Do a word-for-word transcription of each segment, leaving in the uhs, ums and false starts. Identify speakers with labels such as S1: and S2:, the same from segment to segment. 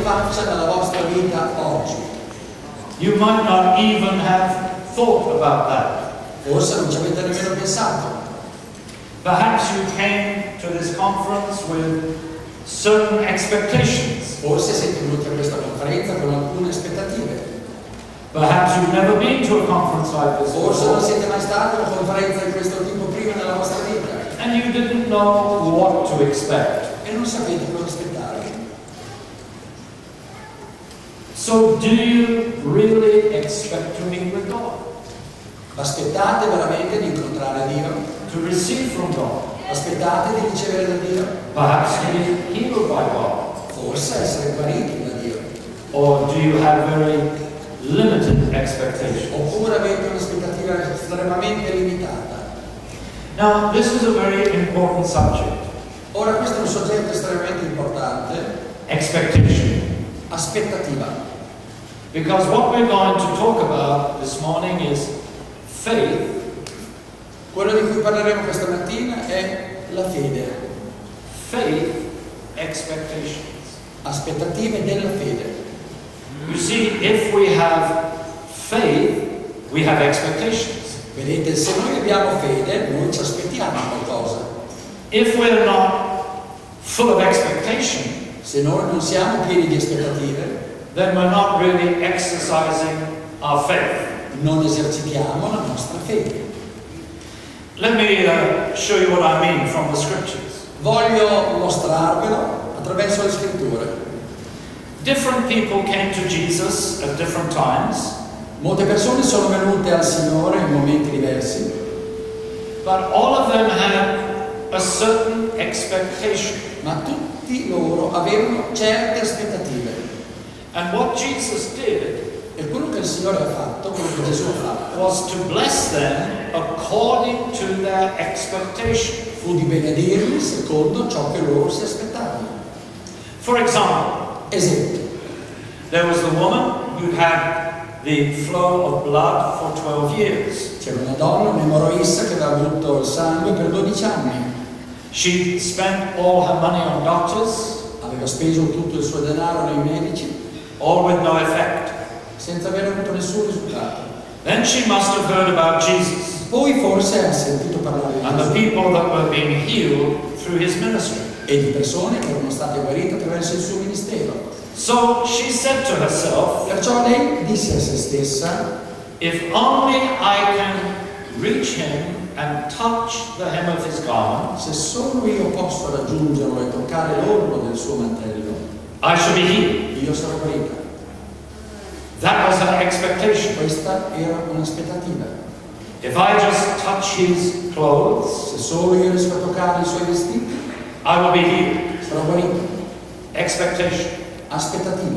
S1: faccia nella vostra vita oggi.
S2: You might not even have thought about that.
S1: Forse non ci avete nemmeno pensato.
S2: Perhaps you came to this conference with certain expectations.
S1: Forse siete venuti a questa conferenza con alcune aspettative.
S2: Perhaps you've never been to a conference like this
S1: Forse non
S2: before,
S1: siete mai stati a una conferenza di questo tipo prima nella vostra vita
S2: and you didn't know what to expect.
S1: e non sapete cosa aspettare.
S2: So do you really expect to meet with God?
S1: Aspettate veramente di incontrare Dio?
S2: To receive from God?
S1: Aspettate di ricevere da Dio?
S2: Perhaps to be healed by God?
S1: Forse essere guariti da Dio?
S2: Or do you have very limited expectations?
S1: Oppure avete un'aspettativa estremamente limitata?
S2: Now, this is a very important subject.
S1: Ora questo è un soggetto estremamente importante.
S2: Expectation.
S1: Aspettativa.
S2: Because what we're going to talk about this morning is faith.
S1: Quello di cui parleremo questa mattina è la fede.
S2: Faith, expectations.
S1: Aspettative della fede.
S2: You see, if we have faith, we have expectations.
S1: Vedete, se noi abbiamo fede, noi ci aspettiamo qualcosa.
S2: If we're not full of expectation,
S1: Se noi non siamo pieni di aspettative,
S2: then we're not really exercising our faith.
S1: non esercitiamo la nostra fede.
S2: Let me uh, show you what I mean from the scriptures.
S1: Voglio mostrarvelo attraverso le scritture.
S2: Different people came to Jesus at different times,
S1: Molte persone sono venute al Signore in momenti diversi,
S2: but all of them had a certain expectation.
S1: ma tutti loro avevano certe aspettative.
S2: And what Jesus did
S1: E quello che il Signore ha fatto, quello che Gesù ha fatto,
S2: was to bless them according to their expectation.
S1: fu di benedirli secondo ciò che loro si aspettavano.
S2: For example,
S1: Esempio,
S2: there was the woman who had the flow of blood for twelve years.
S1: c'era una donna, un'emorroissa, che aveva avuto il sangue per dodici anni.
S2: She spent all her money on doctors,
S1: Aveva speso tutto il suo denaro nei medici
S2: all with no effect.
S1: senza aver avuto nessun risultato.
S2: Then she must have heard about Jesus
S1: Poi forse ha sentito parlare di
S2: and the
S1: Gesù
S2: people that were being healed through his ministry.
S1: e di persone che erano state guarite attraverso il suo ministero.
S2: So she said to herself,
S1: Perciò lei disse a se stessa:
S2: if only I can reach him and touch the hem of his garment,
S1: se solo io posso raggiungerlo e toccare l'orlo del suo mantello,
S2: I shall be healed.
S1: io sarò guarita.
S2: That was her expectation.
S1: Questa era un'aspettativa.
S2: If I just touch his clothes,
S1: Se solo io riesco a toccare i suoi vestiti,
S2: I will be healed.
S1: sarò guarita.
S2: Expectation.
S1: Aspettativa.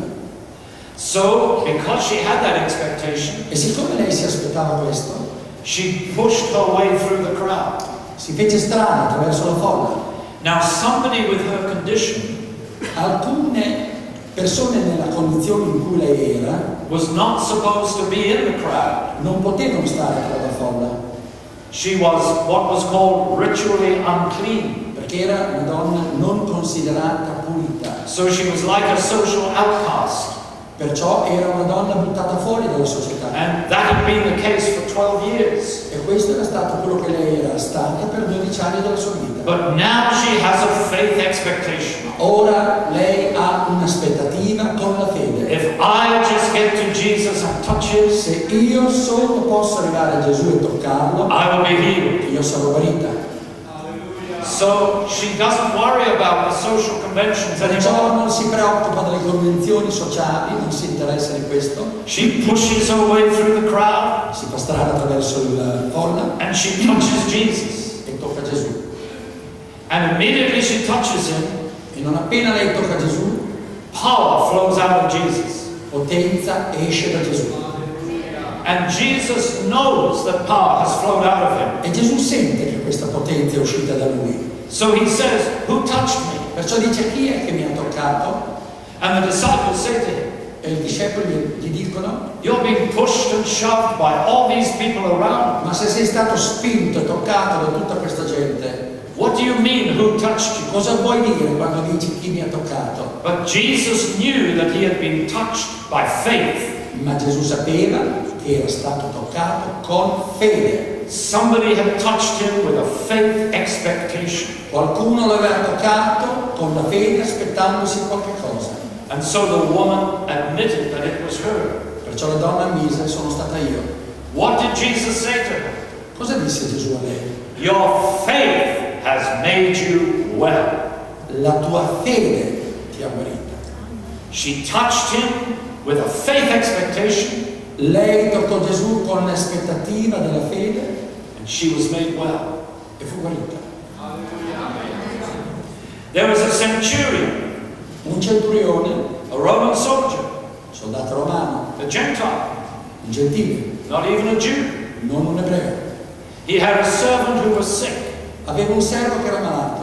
S2: So, because she had that expectation,
S1: E siccome lei si aspettava questo,
S2: she pushed her way through the crowd.
S1: si fece strada attraverso la folla.
S2: Now, somebody with her condition
S1: Alcune persone nella condizione in cui lei era
S2: was not supposed to be in the crowd.
S1: non potevano stare tra la folla,
S2: She was what was called ritually unclean.
S1: perché era una donna non considerata pulita.
S2: So she was like a social outcast.
S1: Perciò era una donna buttata fuori dalla società.
S2: And that had been the case for twelve years.
S1: E questo era stato quello che lei era stata per dodici anni della sua vita.
S2: But now she has a faith expectation.
S1: Ora lei ha un'aspettativa con la fede.
S2: If I just get to Jesus and touch his,
S1: Se io solo posso arrivare a Gesù e toccarlo,
S2: I will be healed.
S1: io sarò guarita.
S2: So she doesn't worry about the social conventions
S1: Perciò
S2: anymore.
S1: non si preoccupa delle convenzioni sociali, non si interessa di questo.
S2: She pushes her way through the crowd
S1: Si fa strada attraverso il folla
S2: and she touches Jesus.
S1: e tocca Gesù.
S2: And immediately she touches him,
S1: E non appena lei tocca Gesù,
S2: power flows out of Jesus.
S1: potenza esce da Gesù.
S2: And Jesus knows that power has flowed out of him.
S1: E Gesù sente che questa potenza è uscita da lui.
S2: So he says, who touched me?
S1: Perciò dice: chi è che mi ha toccato?
S2: And the disciples say to him,
S1: E i discepoli gli dicono:
S2: you're being pushed and shoved by all these people around.
S1: ma se sei stato spinto e toccato da tutta questa gente,
S2: What do you mean, who touched you?
S1: Cosa vuoi dire quando dici chi mi ha toccato?
S2: But Jesus knew that he had been touched by faith.
S1: Ma Gesù sapeva che era stato toccato con fede.
S2: Somebody had touched him with a faith expectation.
S1: Qualcuno l'aveva toccato con la fede aspettandosi qualche cosa.
S2: And so the woman admitted that it was her.
S1: Perciò la donna ammise: sono stata io.
S2: What did Jesus say to her?
S1: Cosa disse Gesù a lei?
S2: Your faith has made you well.
S1: La tua fede ti ha guarita.
S2: She touched him with a faith expectation.
S1: Lei toccò Gesù con l'aspettativa della fede
S2: And she was made well.
S1: e fu guarita.
S2: There was a centurion,
S1: Un centurione,
S2: a Roman soldier,
S1: soldato romano,
S2: a Gentile,
S1: un gentile,
S2: not even a Jew.
S1: non un ebreo,
S2: He had a servant who was sick,
S1: aveva un servo che era malato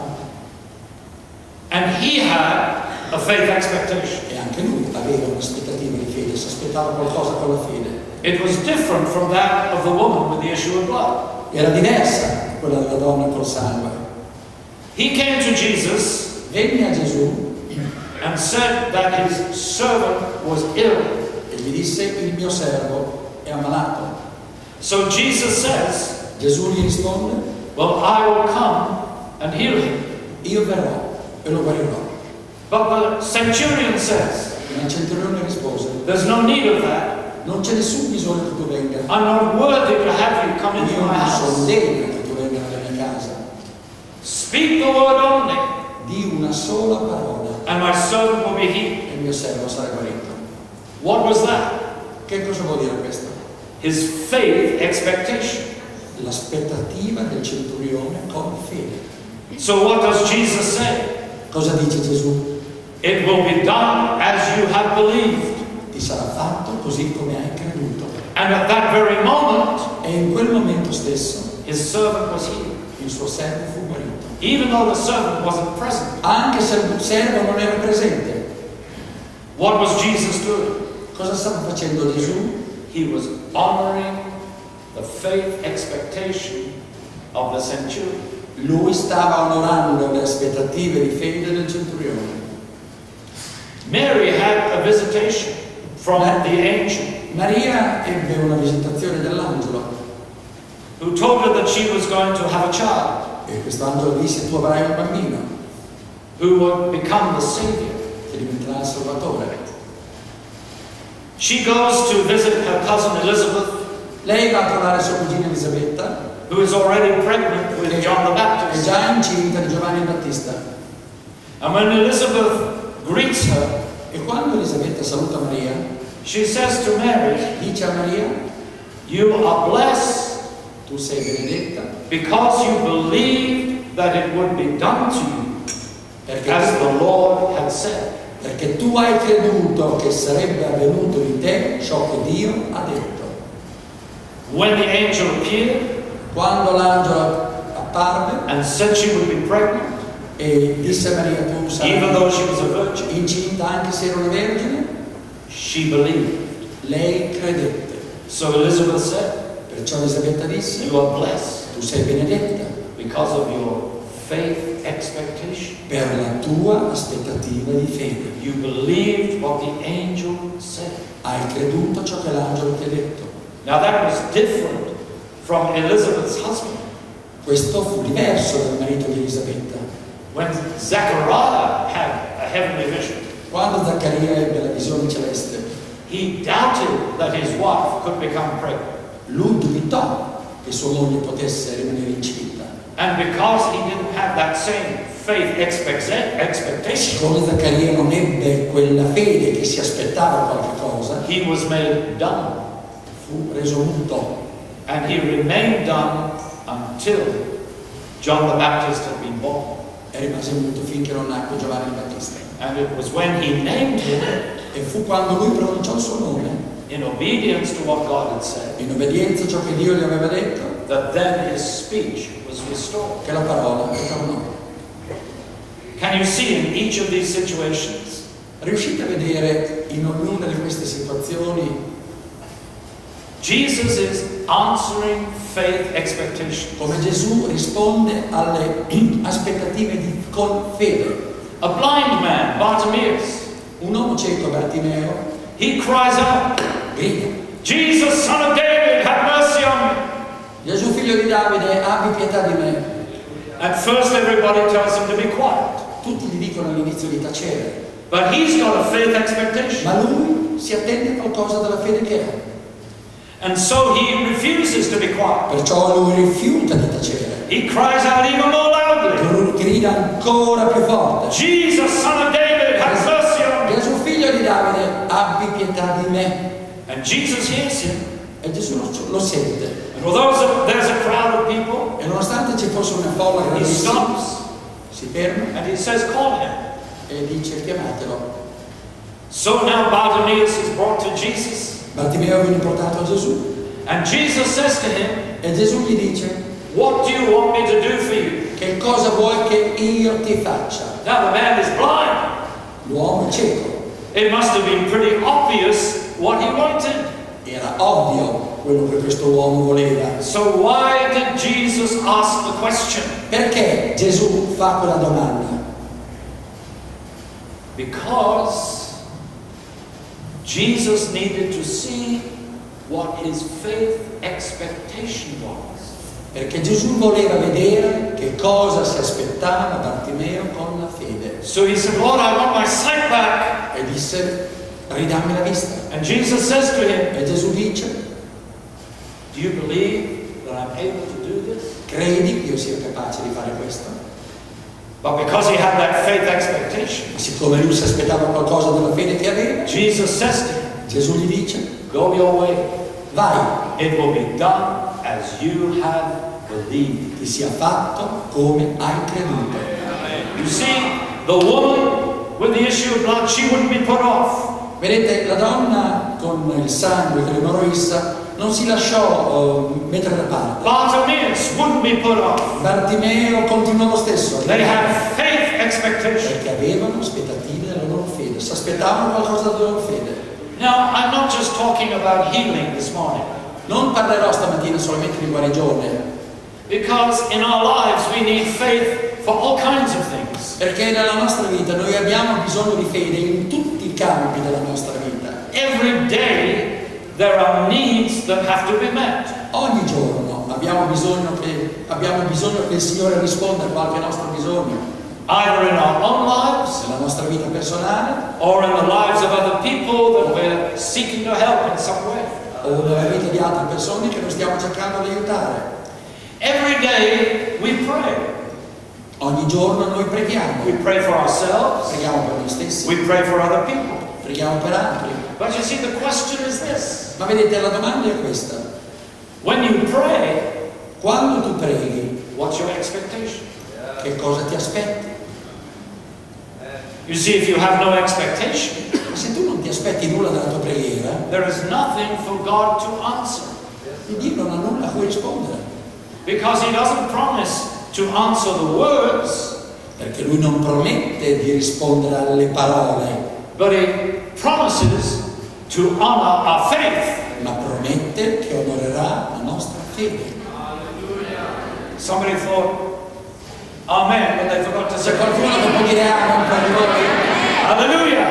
S2: and he had a faith expectation.
S1: e anche lui aveva un'aspettativa di fede, si aspettava qualcosa con la fede.
S2: It was different from that of the woman with the issue of blood.
S1: Era diversa quella della donna col sangue.
S2: He came to Jesus
S1: Venne a Gesù
S2: and said that his servant was ill.
S1: e gli disse: il mio servo è ammalato.
S2: So Jesus says,
S1: Gesù gli risponde:
S2: well, I will come and heal him.
S1: io verrò e lo guarirò.
S2: But the centurion says,
S1: Ma il centurione rispose:
S2: there's no need of that.
S1: non c'è nessun bisogno che tu venga.
S2: I'm not worthy to have you come into
S1: Io
S2: my
S1: non sono
S2: house.
S1: degno che tu venga nella mia casa.
S2: Speak the word only,
S1: Di una sola parola
S2: and my servant will be healed.
S1: e il mio servo sarà guarito.
S2: What was that?
S1: Che cosa vuol dire questo?
S2: His faith expectation.
S1: L'aspettativa del centurione con fede.
S2: So what does Jesus say?
S1: Cosa dice Gesù?
S2: It will be done as you have believed.
S1: Ti sarà fatto così come hai creduto.
S2: And at that very moment,
S1: E in quel momento stesso
S2: his servant was healed.
S1: il suo servo fu guarito.
S2: Even though the servant wasn't present.
S1: Anche se il servo non era presente.
S2: What was Jesus doing?
S1: Cosa stava facendo Gesù?
S2: He was honoring the faith expectation of the centurion.
S1: Lui stava onorando le aspettative di fede del centurione.
S2: Mary had a visitation from the angel
S1: Maria ebbe una visitazione dell'angelo
S2: who told her that she was going to have a child
S1: e quest'angelo disse: tu avrai un bambino
S2: who would become the Savior.
S1: che diventerà il Salvatore.
S2: She goes to visit her cousin Elizabeth,
S1: Lei va a trovare sua cugina Elisabetta,
S2: who is already pregnant with John the
S1: è
S2: Baptist.
S1: già incinta di Giovanni il Battista.
S2: And when Elizabeth greets her,
S1: E quando Elisabetta saluta Maria,
S2: she says to Mary,
S1: dice a Maria:
S2: you are blessed
S1: tu sei benedetta
S2: because you believed that it would be done to you
S1: perché
S2: as
S1: tu,
S2: the Lord had said.
S1: perché tu hai creduto che sarebbe avvenuto di te ciò che Dio ha detto.
S2: When the angel appeared
S1: Quando l'angelo apparve
S2: and said she would be pregnant,
S1: e disse a Maria: tu
S2: even though
S1: sarai
S2: she was a virgin,
S1: incinta anche se era una vergine,
S2: she believed.
S1: lei credette.
S2: So Elizabeth said,
S1: Perciò Elisabetta disse:
S2: you are blessed
S1: tu sei benedetta
S2: because of your faith expectation.
S1: per la tua aspettativa di fede.
S2: You believed what the angel said.
S1: Hai creduto ciò che l'angelo ti ha detto.
S2: Now that was different from Elizabeth's husband.
S1: Questo fu diverso dal marito di Elisabetta.
S2: When Zechariah had a heavenly vision,
S1: Quando Zaccaria ebbe la visione celeste,
S2: he doubted that his wife could become pregnant.
S1: lui dubitò che sua moglie potesse rimanere incinta.
S2: And because he didn't have that same faith expect- expectation,
S1: Siccome Zaccaria non ebbe quella fede che si aspettava qualche cosa,
S2: he was made dumb.
S1: fu reso muto
S2: And he remained dumb until John the Baptist had been born.
S1: e rimase muto finché non nacque Giovanni il Battista.
S2: And it was when he named him,
S1: E fu quando lui pronunciò il suo nome,
S2: in obedience to what God had said,
S1: in obbedienza a ciò che Dio gli aveva detto,
S2: that then his speech was restored.
S1: che la parola ritornò.
S2: Can you see in each of these situations
S1: Riuscite a vedere in ognuna di queste situazioni
S2: Jesus is answering faith expectations.
S1: Come Gesù risponde alle aspettative di, con fede.
S2: A blind man, Bartimaeus,
S1: Un uomo cieco, Bartimeo,
S2: he cries out,
S1: grida:
S2: Jesus, son of David, have mercy on me.
S1: Gesù figlio di Davide, abbi pietà di me.
S2: At first everybody tells him to be quiet,
S1: Tutti gli dicono all'inizio di tacere,
S2: but he's got a faith expectation.
S1: ma lui si attende a qualcosa dalla fede che ha.
S2: And so he refuses to be quiet.
S1: Perciò lui rifiuta di tacere.
S2: He cries out even more loudly,
S1: Lui grida ancora più forte:
S2: Jesus, son of David, have mercy on me.
S1: Gesù figlio di Davide, abbi pietà di me.
S2: And Jesus hears him.
S1: E Gesù lo, lo sente.
S2: And although there's a crowd of people,
S1: E nonostante ci fosse una folla
S2: he
S1: grandissima,
S2: stops
S1: si ferma
S2: and he says, call him.
S1: e dice: chiamatelo.
S2: So now Bartimaeus is brought to Jesus.
S1: Bartimeo viene portato a Gesù
S2: And Jesus says to him,
S1: e Gesù gli dice:
S2: what do you want me to do for you?
S1: che cosa vuoi che io ti faccia?
S2: Now the man is blind.
S1: L'uomo è cieco.
S2: It must have been pretty obvious what he wanted.
S1: Era ovvio quello che questo uomo voleva.
S2: So why did Jesus ask the question?
S1: Perché Gesù fa quella domanda?
S2: Because Jesus needed to see what his faith expectation was.
S1: Perché Gesù voleva vedere che cosa si aspettava Bartimeo con la fede.
S2: So he said, Lord, I want my sight back.
S1: E disse: ridammi la vista.
S2: And Jesus says to him,
S1: E Gesù dice:
S2: do you believe that I'm able to do this?
S1: credi che io sia capace di fare questo?
S2: But because he had that faith expectation,
S1: E siccome lui si aspettava qualcosa dalla fede che aveva,
S2: Jesus says to him,
S1: Gesù gli dice:
S2: go your way.
S1: vai,
S2: It will be done as you have believed.
S1: ti sia fatto come hai creduto.
S2: You see, the woman with the issue of blood, she wouldn't be put off.
S1: Vedete, la donna con il sangue che l'emorroissa non si lasciò uh, mettere da parte.
S2: Bartimaeus wouldn't be put off.
S1: Bartimeo continuò lo stesso,
S2: They had faith expectation.
S1: perché avevano aspettative della loro fede, si aspettavano qualcosa dalla loro fede.
S2: Now, I'm not just talking about healing this morning,
S1: Non parlerò stamattina solamente di guarigione,
S2: because in our lives we need faith for all kinds of things.
S1: perché nella nostra vita noi abbiamo bisogno di fede in tutti i campi della nostra vita.
S2: Every day there are needs that have to be met.
S1: Ogni giorno abbiamo bisogno che, abbiamo bisogno che il Signore risponda a qualche nostro bisogno,
S2: Either in our own lives
S1: nella nostra vita personale
S2: or in the lives of other people that we're seeking to help in some way.
S1: o nella vita di altre persone che noi stiamo cercando di aiutare.
S2: Every day we pray.
S1: Ogni giorno noi preghiamo,
S2: We pray for ourselves.
S1: preghiamo per noi stessi,
S2: We pray for other people.
S1: preghiamo per altri.
S2: But you see, the question is this.
S1: Ma vedete, la domanda è questa:
S2: When you pray,
S1: quando tu preghi,
S2: what's your expectation?
S1: che cosa ti aspetti?
S2: You see, if you have no expectation,
S1: Ma se tu non ti aspetti nulla dalla tua preghiera,
S2: there is nothing for God to answer.
S1: Dio non ha nulla a cui rispondere,
S2: Because He doesn't promise to answer the words,
S1: perché Lui non promette di rispondere alle parole,
S2: but He promises to honor our faith.
S1: ma promette che onorerà la nostra fede.
S2: Somebody thought, Amen, but they forgot to
S1: Se
S2: say,
S1: qualcuno non può dire amen per voi,
S2: Hallelujah.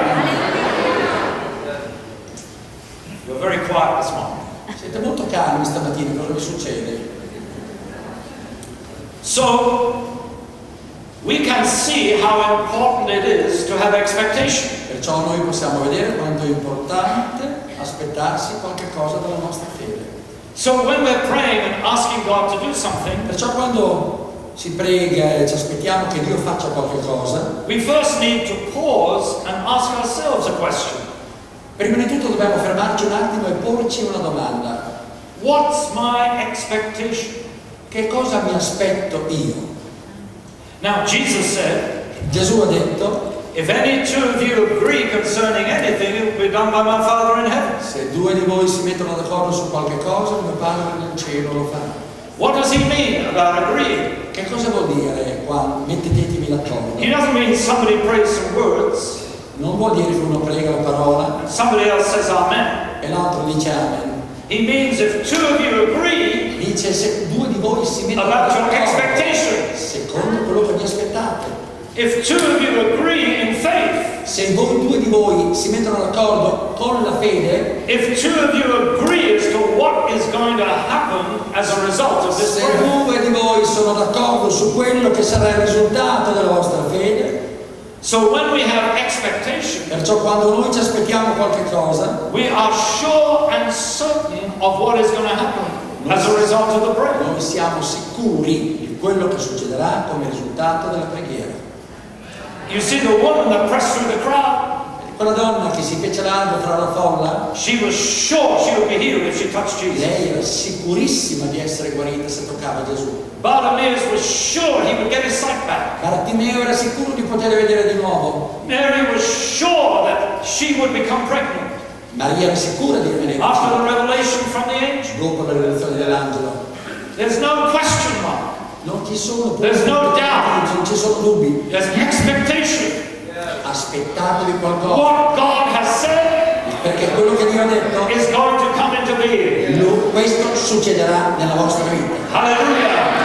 S2: You're very quiet this morning.
S1: siete molto calmi stamattina, cosa vi succede?
S2: So, we can see how important it is to have expectation.
S1: Perciò noi possiamo vedere quanto è importante aspettarsi qualche cosa dalla nostra fede.
S2: So when we're praying and asking God to do something,
S1: Perciò quando si prega e ci aspettiamo che Dio faccia qualche cosa,
S2: we first need to pause and ask ourselves a question.
S1: prima di tutto dobbiamo fermarci un attimo e porci una domanda:
S2: What's my expectation?
S1: che cosa mi aspetto io?
S2: Now Jesus said,
S1: Gesù ha detto:
S2: if any two of you agree concerning anything, it will be done by my Father in heaven.
S1: se due di voi si mettono d'accordo su qualche cosa, il mio Padre nel cielo lo farà.
S2: What does he mean about agreeing?
S1: Che cosa vuol dire qua mettetevi d'accordo?
S2: He doesn't mean somebody prays some words
S1: Non vuol dire che uno prega la parola
S2: and somebody else says Amen.
S1: e l'altro dice amen.
S2: He means if two of you agree
S1: Dice se due di voi si mettono
S2: about your
S1: d'accordo
S2: expectations,
S1: secondo quello che vi aspettate,
S2: if two of you agree in faith,
S1: se voi due di voi si mettono d'accordo con la fede,
S2: if two of you agree as to what is going to happen as a result of this
S1: se
S2: prayer,
S1: due di voi sono d'accordo su quello che sarà il risultato della vostra fede,
S2: so when we have expectation,
S1: perciò quando noi ci aspettiamo qualche cosa,
S2: we are sure and certain of what is going to happen as a result of the prayer.
S1: noi siamo sicuri di quello che succederà come risultato della preghiera.
S2: You see, the woman that pressed through the crowd,
S1: Quella donna che si fece largo fra la folla,
S2: she was sure she would be healed if she touched Jesus.
S1: lei era sicurissima di essere guarita se toccava Gesù.
S2: Bartimaeus was sure he would get his sight back.
S1: Bartimeo era sicuro di poter vedere di nuovo.
S2: Mary was sure that she would become pregnant
S1: Maria era sicura di avvenire
S2: after the revelation from the angel.
S1: dopo la rivelazione dell'angelo.
S2: There's no question mark.
S1: Non ci sono punti,
S2: There's no doubt.
S1: non ci sono dubbi.
S2: There's expectation.
S1: Aspettatevi qualcosa,
S2: What God has said
S1: perché quello che Dio ha detto,
S2: is going to come into being.
S1: lo- questo succederà nella vostra vita.
S2: Hallelujah.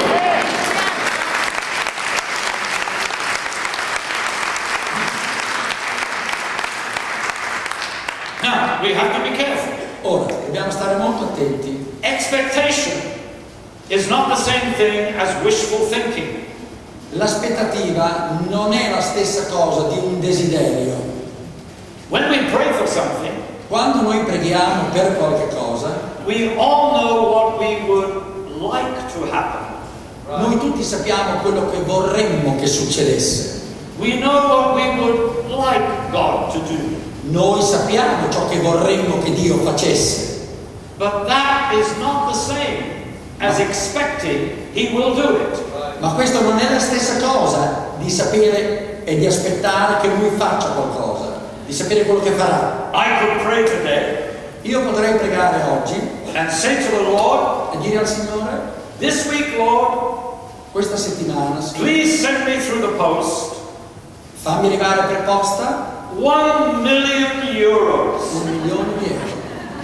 S2: Now, we have to be careful.
S1: Ora, dobbiamo stare molto attenti.
S2: Expectation is not the same thing as wishful thinking.
S1: L'aspettativa non è la stessa cosa di un desiderio.
S2: When we pray for something,
S1: Quando noi preghiamo per qualche cosa,
S2: we all know what we would like to happen.
S1: noi tutti sappiamo quello che vorremmo che succedesse.
S2: We know what we would like God to do.
S1: Noi sappiamo ciò che vorremmo che Dio facesse.
S2: But that is not the same as expecting He will do it.
S1: Ma questo non è la stessa cosa di sapere e di aspettare che Lui faccia qualcosa, di sapere quello che farà.
S2: I could pray today
S1: Io potrei pregare oggi
S2: and say to the Lord,
S1: e dire al Signore,
S2: this week, Lord,
S1: questa settimana, Signore,
S2: please send me through the post
S1: fammi arrivare per posta
S2: one million euros.
S1: un milione di euro.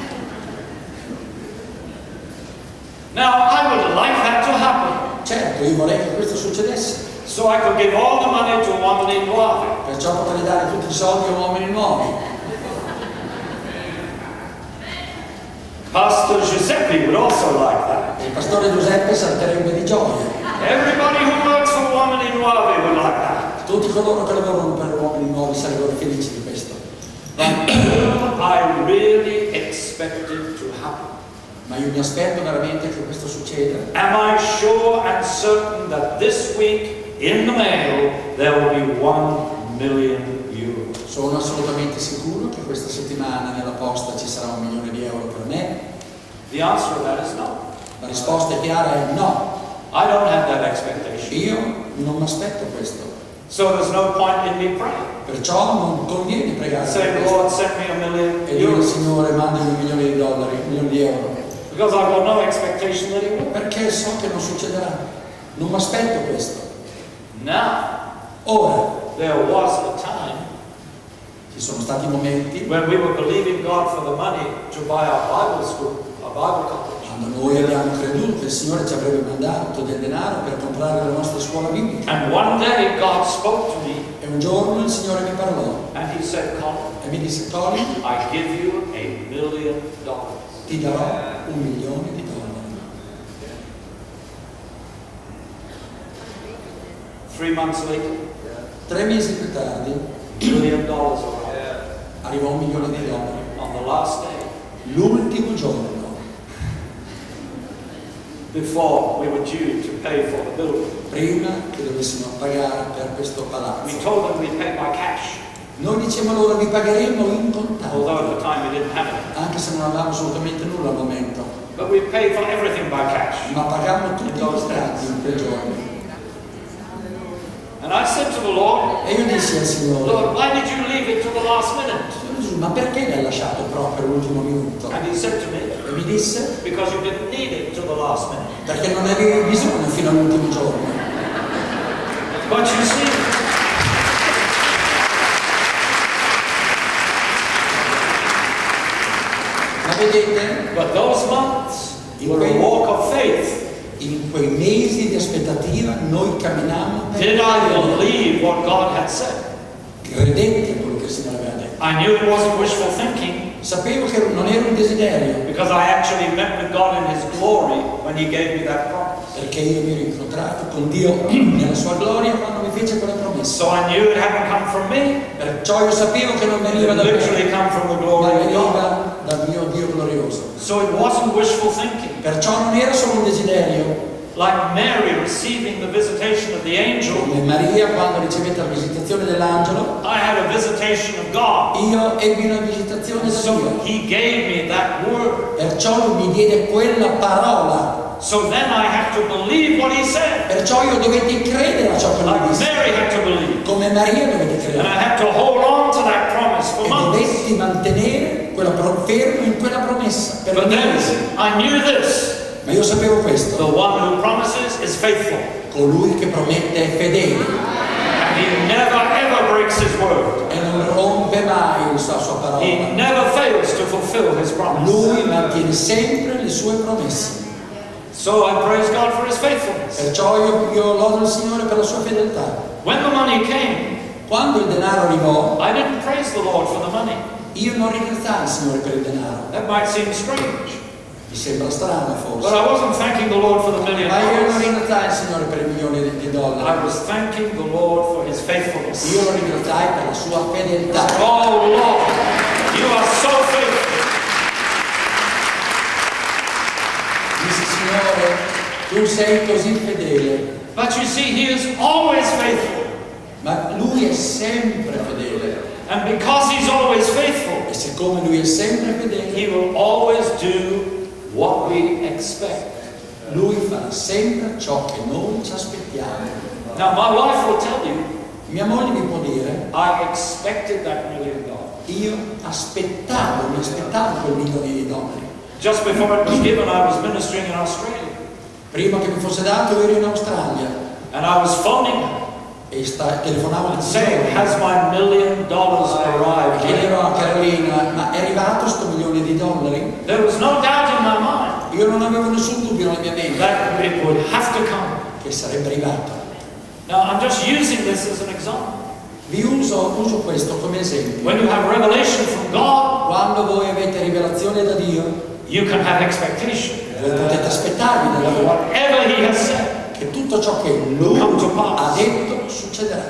S2: Now, I would like that to happen
S1: Certo, io vorrei che questo succedesse,
S2: so I could give all the money to Uomini Nuovi.
S1: perciò potrei dare tutti i soldi a uomini nuovi.
S2: Pastor Giuseppe would also like that.
S1: Il pastore Giuseppe salterebbe di gioia.
S2: Everybody who works for Uomini Nuovi would like that.
S1: Tutti coloro che lavorano per uomini nuovi sarebbero felici di questo.
S2: But I really expect it to happen.
S1: Ma io mi aspetto veramente che questo succeda.
S2: Am I sure and certain that this week in the mail there will be one million euros?
S1: Sono assolutamente sicuro che questa settimana nella posta ci sarà un milione di euro per me.
S2: The answer to that is no.
S1: La risposta è chiara, è no.
S2: I don't have that expectation.
S1: Io non mi aspetto questo.
S2: So there's no point in me praying.
S1: Perciò non conviene pregare per
S2: Say,
S1: questo.
S2: Lord, send me a million
S1: E dire al
S2: euros.
S1: Signore, mandami un milione di dollari, un milione di euro.
S2: Because I've got no expectation that He will.
S1: Perché so che non succederà. Non mi aspetto questo.
S2: Now,
S1: Ora,
S2: there was a time
S1: ci sono stati momenti
S2: when we were believing God for the money to buy our Bible school, our Bible college.
S1: quando noi abbiamo creduto che il Signore ci avrebbe mandato del denaro per comprare la nostra scuola biblica.
S2: And one day God spoke to me
S1: E un giorno il Signore mi parlò
S2: and He said, Colin,
S1: e mi disse, Colin,
S2: I give you a million dollars.
S1: ti darò un milione di dollari.
S2: Three months later,
S1: Tre mesi più tardi
S2: a million dollars arrived.
S1: arrivò un milione di dollari.
S2: On the last day,
S1: L'ultimo giorno,
S2: before we were due to pay for the building,
S1: prima che dovessimo pagare per questo
S2: we
S1: palazzo,
S2: told them we'd pay by cash,
S1: noi dicevamo loro vi pagheremo in
S2: although
S1: contanti,
S2: at the time we didn't have it.
S1: anche se non avevamo assolutamente nulla al momento,
S2: But we paid for everything by cash.
S1: ma pagammo tutti i contratti in quei giorni.
S2: And I said to the Lord,
S1: E io dissi al Signore,
S2: Lord, why did you leave it to the last minute?
S1: Signore Gesù, ma perché l'hai lasciato proprio all'ultimo minuto?
S2: And He said to me,
S1: E mi disse,
S2: because you didn't need it to the last minute.
S1: perché non ne avevi bisogno fino all'ultimo giorno.
S2: But you see,
S1: Ma vedete,
S2: But those months were a walk of faith.
S1: in quei mesi di aspettativa noi camminammo per
S2: Did I
S1: credere.
S2: believe what God had said?
S1: Credette a quello che il Signore aveva detto.
S2: I knew it wasn't wishful thinking
S1: Sapevo che non era un desiderio,
S2: because I actually met with God in His glory when He gave me that promise.
S1: perché io mi ero incontrato con Dio nella sua gloria quando mi fece quella promessa.
S2: So I knew it hadn't come from me.
S1: Perciò io sapevo che non
S2: It
S1: veniva da me,
S2: literally come from the
S1: ma
S2: glory of God.
S1: veniva dal mio Dio glorioso.
S2: So it wasn't wishful thinking.
S1: Perciò non era solo un desiderio,
S2: Like Mary receiving the visitation of the angel,
S1: come Maria quando ricevette la visitazione dell'angelo.
S2: I had a visitation of God.
S1: Io ebbi una visitazione da
S2: So
S1: Dio,
S2: He gave me that word.
S1: perciò Lui mi diede quella parola.
S2: So then I have to believe what He said.
S1: Perciò io dovetti credere a ciò che Lui
S2: Like
S1: disse,
S2: Mary had to believe.
S1: come Maria dovette
S2: And
S1: credere.
S2: I had to hold on to that promise for
S1: E
S2: months.
S1: dovetti mantenere quella pro- fermo in quella promessa per
S2: But then
S1: mesi.
S2: I knew this.
S1: Ma io sapevo
S2: The
S1: questo,
S2: one who promises is faithful.
S1: colui che promette è fedele
S2: And He never ever breaks His word.
S1: e non rompe mai la sua parola.
S2: He never fails to fulfill His promise.
S1: Lui mantiene sempre le sue promesse.
S2: So I praise God for His faithfulness.
S1: Perciò io, io lodo il Signore per la sua fedeltà.
S2: When the money came,
S1: Quando il denaro arrivò,
S2: I didn't praise the Lord for the money.
S1: io non ringraziai il Signore per il denaro.
S2: That might seem strange.
S1: Mi sembra strano
S2: But
S1: forse.
S2: I wasn't thanking the Lord for the million
S1: Ma io non
S2: dollars.
S1: ringraziai il Signore per il milione di, di
S2: I
S1: dollari.
S2: was thanking the Lord for His faithfulness.
S1: Io lo ringraziai per la sua fedeltà.
S2: Oh Lord, You are so faithful.
S1: Disse, Signore, tu sei così fedele.
S2: But you see, He is always faithful.
S1: Ma Lui è sempre fedele.
S2: And because He's always faithful,
S1: E siccome Lui è sempre fedele,
S2: He will always do what we expect.
S1: Lui farà sempre ciò che noi ci aspettiamo.
S2: Now, my wife will tell you,
S1: Mia moglie mi può dire,
S2: I expected that million dollars.
S1: io aspettavo, mi aspettavo quel milione di dollari.
S2: Just before it was given, I was ministering in Australia.
S1: Prima che mi fosse dato ero in Australia
S2: And I was phoning her,
S1: e sta, telefonavo alle
S2: saying,
S1: persone.
S2: has my million dollars arrived yet?
S1: Chiedevo a Carolina, ma è arrivato sto milione di dollari?
S2: There was no doubt in my mind
S1: Io non avevo nessun dubbio nella mia mente
S2: that it would have to come.
S1: che sarebbe arrivato.
S2: Now, I'm just using this as an example.
S1: Vi uso, uso questo come esempio.
S2: When you have revelation from God,
S1: Quando voi avete rivelazione da Dio,
S2: you can have expectation.
S1: voi potete aspettarvi da Dio
S2: Whatever He has said,
S1: che tutto ciò che Lui
S2: Come to pass.
S1: ha detto succederà.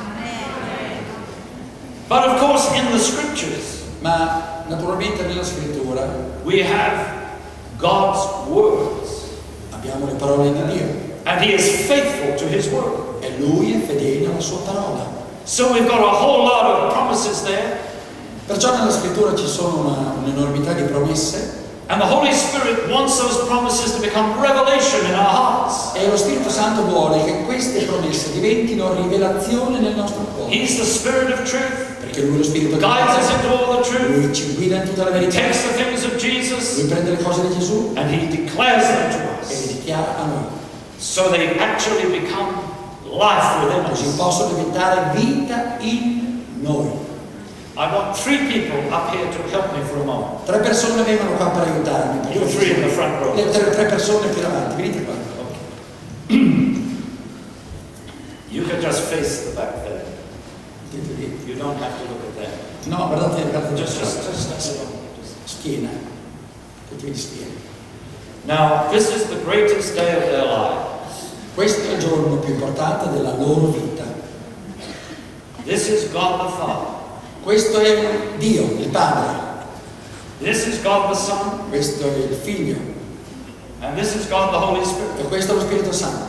S2: but of course, in the scriptures,
S1: Ma naturalmente nella scrittura
S2: we have God's words,
S1: abbiamo le parole di Dio
S2: and He is faithful to His word.
S1: e Lui è fedele alla sua parola.
S2: So we've got a whole lot of promises there,
S1: Perciò nella scrittura ci sono una- un'enormità di promesse
S2: and the Holy Spirit wants those promises to become revelation in our hearts.
S1: e lo Spirito Santo vuole che queste promesse diventino rivelazione nel nostro cuore.
S2: He's the Spirit of truth,
S1: Perché Lui è lo Spirito di
S2: guides us
S1: verità,
S2: into all the truth.
S1: Lui ci guida in tutta la
S2: He
S1: verità,
S2: takes the things of Jesus
S1: Lui prende le cose di Gesù
S2: and He declares them to
S1: e le
S2: us,
S1: dichiara a noi.
S2: so they actually become life within
S1: Così
S2: us.
S1: possono diventare vita in noi.
S2: I want three people up here to help me for a moment.
S1: Tre persone vengono qua per aiutarmi. per
S2: You three in the front row.
S1: Le tre, tre persone più davanti, venite qua.
S2: You can just face the back there.
S1: Vedete lì?
S2: You don't have to look at them.
S1: No, guardate, guardate
S2: Just,
S1: just,
S2: just, just, just, just.
S1: schiena. Che di schiena.
S2: Now, this is the greatest day of their lives.
S1: Questo è il giorno più importante della loro vita.
S2: This is God the Father.
S1: Questo è Dio, il Padre.
S2: This is God the Son.
S1: Questo è il Figlio.
S2: And this is God the Holy Spirit.
S1: E questo è lo Spirito Santo.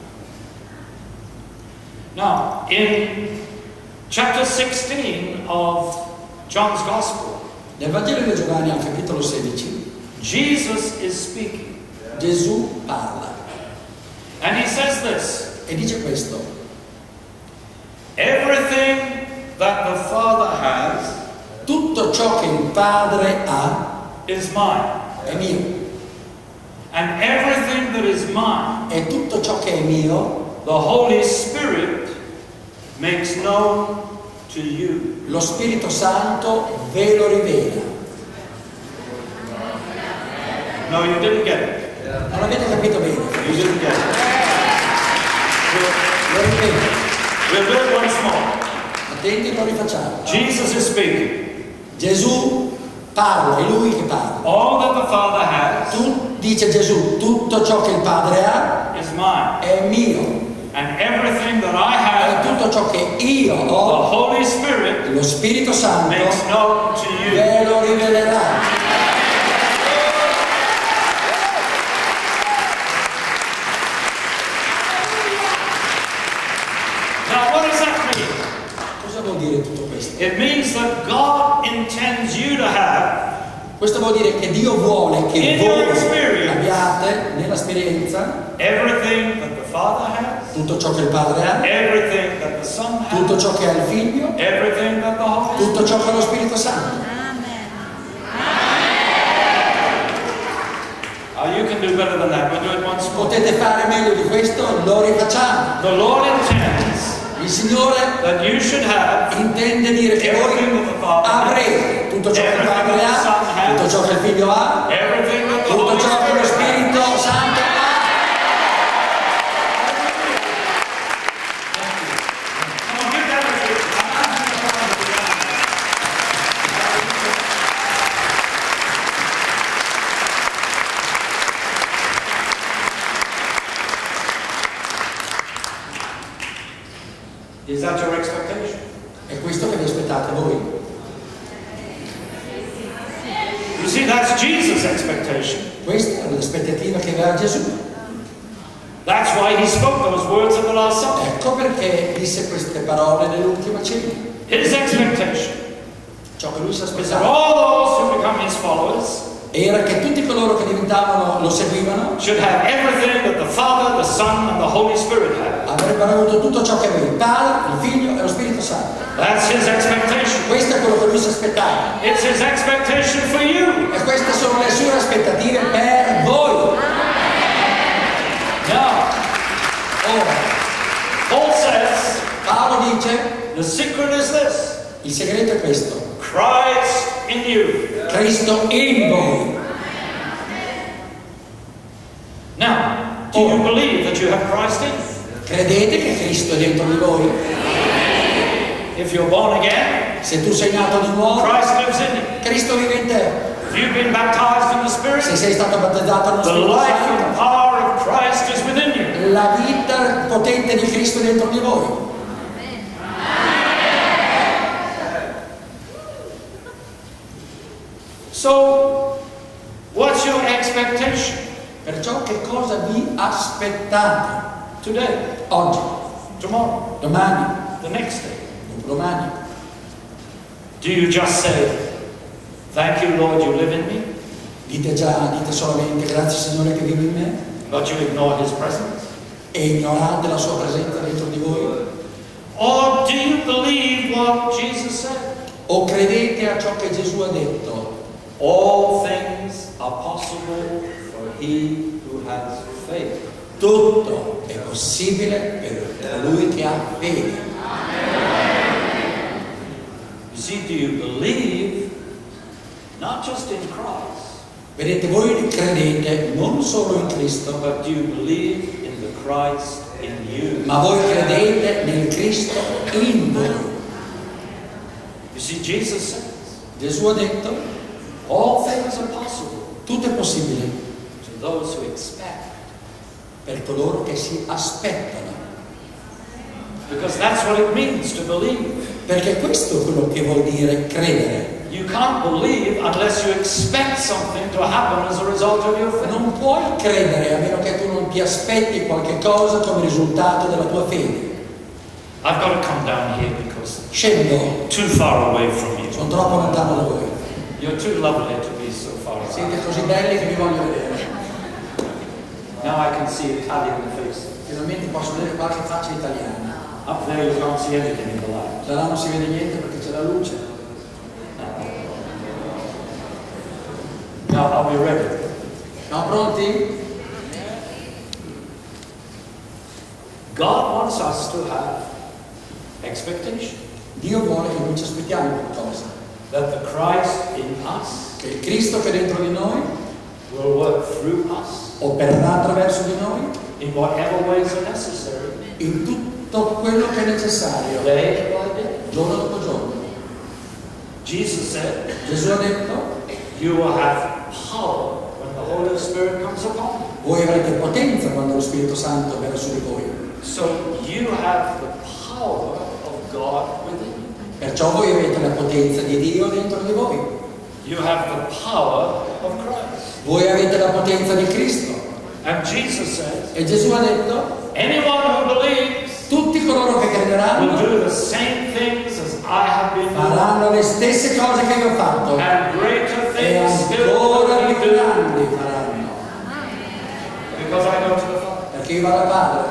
S2: Now, in chapter sixteen of John's Gospel,
S1: Nel Vangelo di Giovanni, al capitolo sedici,
S2: Jesus is speaking.
S1: Gesù parla
S2: And He says this,
S1: e dice questo.
S2: everything that the Father has
S1: Tutto ciò che il Padre ha
S2: is mine.
S1: è mio.
S2: And everything that is mine,
S1: E tutto ciò che è mio,
S2: the Holy Spirit makes known to you.
S1: lo Spirito Santo ve lo rivela.
S2: No, you didn't get it.
S1: Non l'avete capito bene.
S2: You didn't get it.
S1: Lo ripeto.
S2: We'll do it once more.
S1: Attenti, lo rifacciamo.
S2: Jesus is speaking.
S1: Gesù parla, è lui che parla.
S2: All that the Father has
S1: Tu, dice Gesù, tutto ciò che il Padre ha
S2: is mine.
S1: è mio.
S2: And everything that I
S1: E
S2: have,
S1: tutto ciò che io
S2: the
S1: ho,
S2: Holy Spirit
S1: lo Spirito Santo
S2: makes known to you.
S1: ve lo rivelerà.
S2: Now, what does that mean?
S1: Cosa vuol dire tutto questo?
S2: It means that God intends you to have
S1: Questo vuol dire che Dio vuole che
S2: In your
S1: voi
S2: experience.
S1: abbiate nell'esperienza
S2: everything that the Father has,
S1: tutto ciò che il Padre ha,
S2: everything that the Son
S1: tutto
S2: has,
S1: ciò che ha il Figlio,
S2: everything that the Holy Spirit.
S1: tutto ciò che ha lo Spirito Santo.
S2: Oh, you can do better than that. We'll do it once more.
S1: Potete fare meglio di questo? Lo rifacciamo.
S2: The Lord intends
S1: Il Signore
S2: that you should have
S1: intende dire che
S2: everything
S1: voi
S2: that the Father has,
S1: avrete tutto ciò che il Padre ha, tutto ciò che il Figlio ha,
S2: everything that the
S1: tutto
S2: Holy
S1: ciò che lo
S2: Spirit has.
S1: Spirito Santo ha.
S2: Come on, give that a shake. Is that your expectation?
S1: È questo che vi aspettate voi.
S2: You see, that's Jesus' expectation.
S1: Questa è l'aspettativa che aveva Gesù.
S2: That's why he spoke those words at the Last Supper.
S1: Ecco perché disse queste parole nell'ultima cena.
S2: His expectation
S1: Ciò che lui si
S2: is that
S1: aspettava
S2: all those who become his followers
S1: era che tutti coloro che diventavano, lo seguivano,
S2: should have everything that the Father, the Son, and the Holy Spirit have.
S1: avrebbero avuto tutto ciò che aveva il Padre, il Figlio e lo Spirito Santo.
S2: That's his expectation.
S1: Questo è quello che lui si aspettava.
S2: It's his expectation for you.
S1: E queste sono le sue aspettative per voi.
S2: Now,
S1: Ora,
S2: Paul says,
S1: Paolo dice,
S2: the secret is this:
S1: il segreto è questo.
S2: Christ in you.
S1: Cristo in voi.
S2: Now, do you believe that you have Christ in you?
S1: Credete che Cristo è dentro di voi?
S2: If you're born again,
S1: Se tu sei nato di nuovo,
S2: Christ lives in you.
S1: Cristo vive in te.
S2: If you've been baptized in the Spirit,
S1: Se sei stato battezzato nello
S2: the
S1: Spirito
S2: life
S1: Santo,
S2: and power of Christ is within you.
S1: la vita potente di Cristo è dentro di voi.
S2: So, what's your expectation
S1: Perciò che cosa vi aspettate?
S2: today,
S1: Oggi,
S2: tomorrow,
S1: domani,
S2: the next day?
S1: domani.
S2: Do you just say, thank you, Lord, you live in me,
S1: Dite già, dite solamente grazie Signore che vivi in me
S2: but you ignore His presence?
S1: e ignorate la sua presenza dentro di voi?
S2: Or do you believe what Jesus said?
S1: O credete a ciò che Gesù ha detto?
S2: All things are possible for he who has faith.
S1: Tutto è possibile per colui che ha fede.
S2: You see, do you believe not just in Christ,
S1: Vedete, voi credete non solo in Cristo,
S2: but do you believe in the Christ in you?
S1: ma voi credete nel Cristo in voi.
S2: You see, Jesus says,
S1: Gesù ha detto,
S2: all things are possible
S1: tutto è possibile
S2: to those who expect.
S1: per coloro che si aspettano.
S2: Because that's what it means to believe.
S1: Perché questo è quello che vuol dire credere.
S2: You can't believe unless you expect something to happen as a result of your faith.
S1: Non puoi credere a meno che tu non ti aspetti qualche cosa come risultato della tua fede.
S2: I've got to come down here because
S1: Scendo,
S2: too far away from you.
S1: sono troppo lontano da voi.
S2: You're too lovely to be so far away.
S1: Siete così belli che vi voglio vedere.
S2: Now I can see Italian faces.
S1: Finalmente posso vedere qualche faccia italiana.
S2: Up there you can't see anything in the light.
S1: Da là non si vede niente perché c'è la luce.
S2: Now are we ready?
S1: Siamo pronti?
S2: God wants us to have expectation
S1: Dio vuole che noi ci aspettiamo qualcosa.
S2: that the Christ in us
S1: Che il Cristo che è dentro di noi
S2: will work through us
S1: opererà attraverso di noi
S2: in whatever ways are necessary,
S1: in tutto quello che è necessario,
S2: day by day.
S1: giorno dopo giorno.
S2: Jesus said,
S1: Gesù ha detto,
S2: you will have power when the Holy Spirit comes upon you.
S1: voi avrete potenza quando lo Spirito Santo verrà su di voi.
S2: So you have the power of God within you.
S1: Perciò voi avete la potenza di Dio dentro di voi.
S2: You have the power of Christ.
S1: Voi avete la potenza di Cristo.
S2: And Jesus says,
S1: E Gesù ha detto,
S2: anyone who believes
S1: tutti coloro che
S2: will
S1: crederanno
S2: do the same things as I have been doing,
S1: faranno le stesse cose che io ho fatto.
S2: and greater
S1: E
S2: things still
S1: ancora
S2: will
S1: più
S2: be doing,
S1: grandi faranno.
S2: because I go to the Father.
S1: Perché io vado al Padre.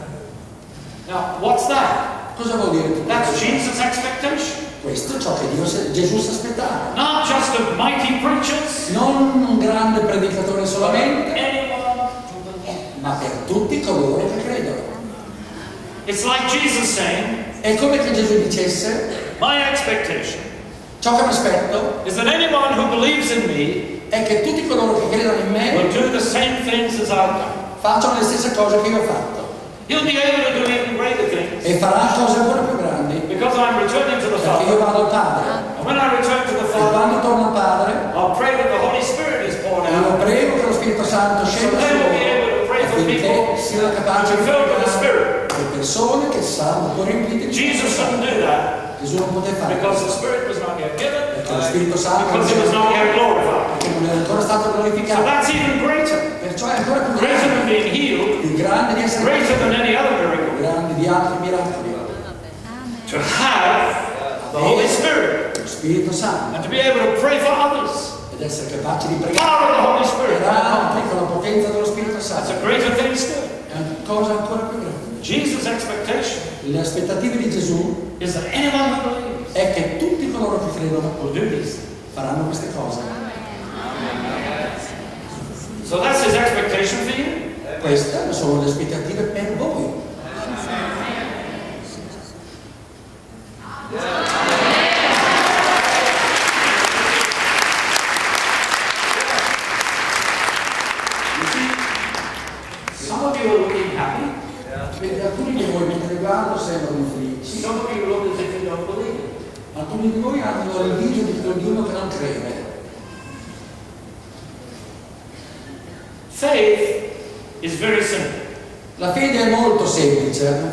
S2: Now, what's that?
S1: Cosa vuol dire tutto
S2: That's
S1: questo?
S2: Jesus' expectation.
S1: Questo è ciò che Dio, Gesù si aspettava.
S2: Not just of mighty preachers,
S1: Non un grande predicatore solamente,
S2: anyone who believes.
S1: ma per tutti coloro che credono.
S2: It's like Jesus saying,
S1: È come che Gesù dicesse,
S2: my expectation
S1: ciò che mi aspetto
S2: is that anyone who believes in me
S1: è che tutti coloro che credono in
S2: will
S1: me
S2: do the same things as I've done.
S1: facciano le stesse cose che io ho fatto.
S2: He'll be able to do even greater things
S1: E farà cose ancora più grandi,
S2: because I'm returning to the
S1: perché io
S2: Father.
S1: vado al Padre.
S2: And when I return to the
S1: E
S2: Father,
S1: quando torno al Padre,
S2: I'll pray that the Holy Spirit is poured
S1: io
S2: out,
S1: prego che lo Spirito Santo scenda su loro affinché siano capaci di pregare le persone che saranno poi riempite di
S2: Jesus
S1: Spirito
S2: couldn't
S1: Santo.
S2: do that
S1: Gesù non poteva fare
S2: because the
S1: questo,
S2: Spirit was not yet given,
S1: perché lo Spirito Santo
S2: because it was not yet glorified.
S1: perché non è ancora stato
S2: So
S1: glorificato.
S2: that's even greater.
S1: Perciò è ancora più
S2: Greater than
S1: grande,
S2: being healed,
S1: più grande di essere
S2: greater than any other miracle.
S1: più grande di altri miracoli.
S2: To have the Holy Spirit
S1: Lo Spirito Santo
S2: and to be able to pray for others.
S1: ed essere capaci di pregare
S2: Power of the Holy Spirit.
S1: per altri con la potenza dello Spirito
S2: That's
S1: Santo.
S2: a greater thing still.
S1: È una cosa ancora più grande.
S2: Jesus' expectation
S1: Le aspettative di Gesù
S2: is that anyone who believes
S1: è che tutti coloro che credono
S2: will do these things.
S1: faranno queste cose.
S2: So that's his expectation for you.
S1: Queste sono le aspettative per voi.
S2: Some of you are looking happy.
S1: Vedi, alcuni di voi mentre guardo sembrano felici,
S2: Some of you look as if you don't believe it.
S1: alcuni di voi hanno il viso di di uno che non crede.
S2: Faith is very simple.
S1: La fede è molto semplice.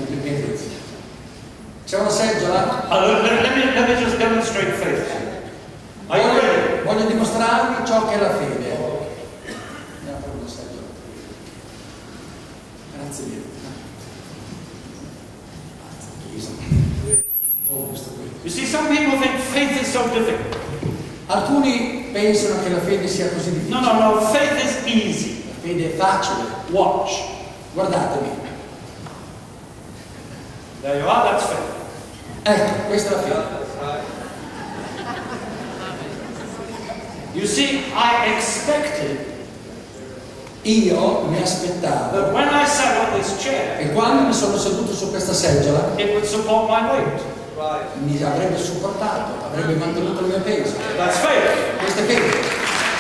S1: C'è una seggiola?
S2: Uh, let, let- let me, let me just demonstrate faith. Are you ready?
S1: Voglio, voglio dimostrarvi ciò che è la fede. Andiamo per una seggiola. Grazie Dio. Oh, questo qui.
S2: You see, some people think faith is so difficult.
S1: Alcuni pensano che la fede sia così difficile.
S2: No, no, no. Faith is easy.
S1: La fede è facile.
S2: Watch.
S1: Guardatemi.
S2: There you are. That's faith.
S1: Ecco, questa è la fede.
S2: You see, I expected
S1: Io mi aspettavo
S2: that when I sat on this chair,
S1: che quando mi sono seduto su questa seggiola
S2: it would support my weight.
S1: mi avrebbe supportato, avrebbe mantenuto il mio peso.
S2: That's faith.
S1: Questa è fede.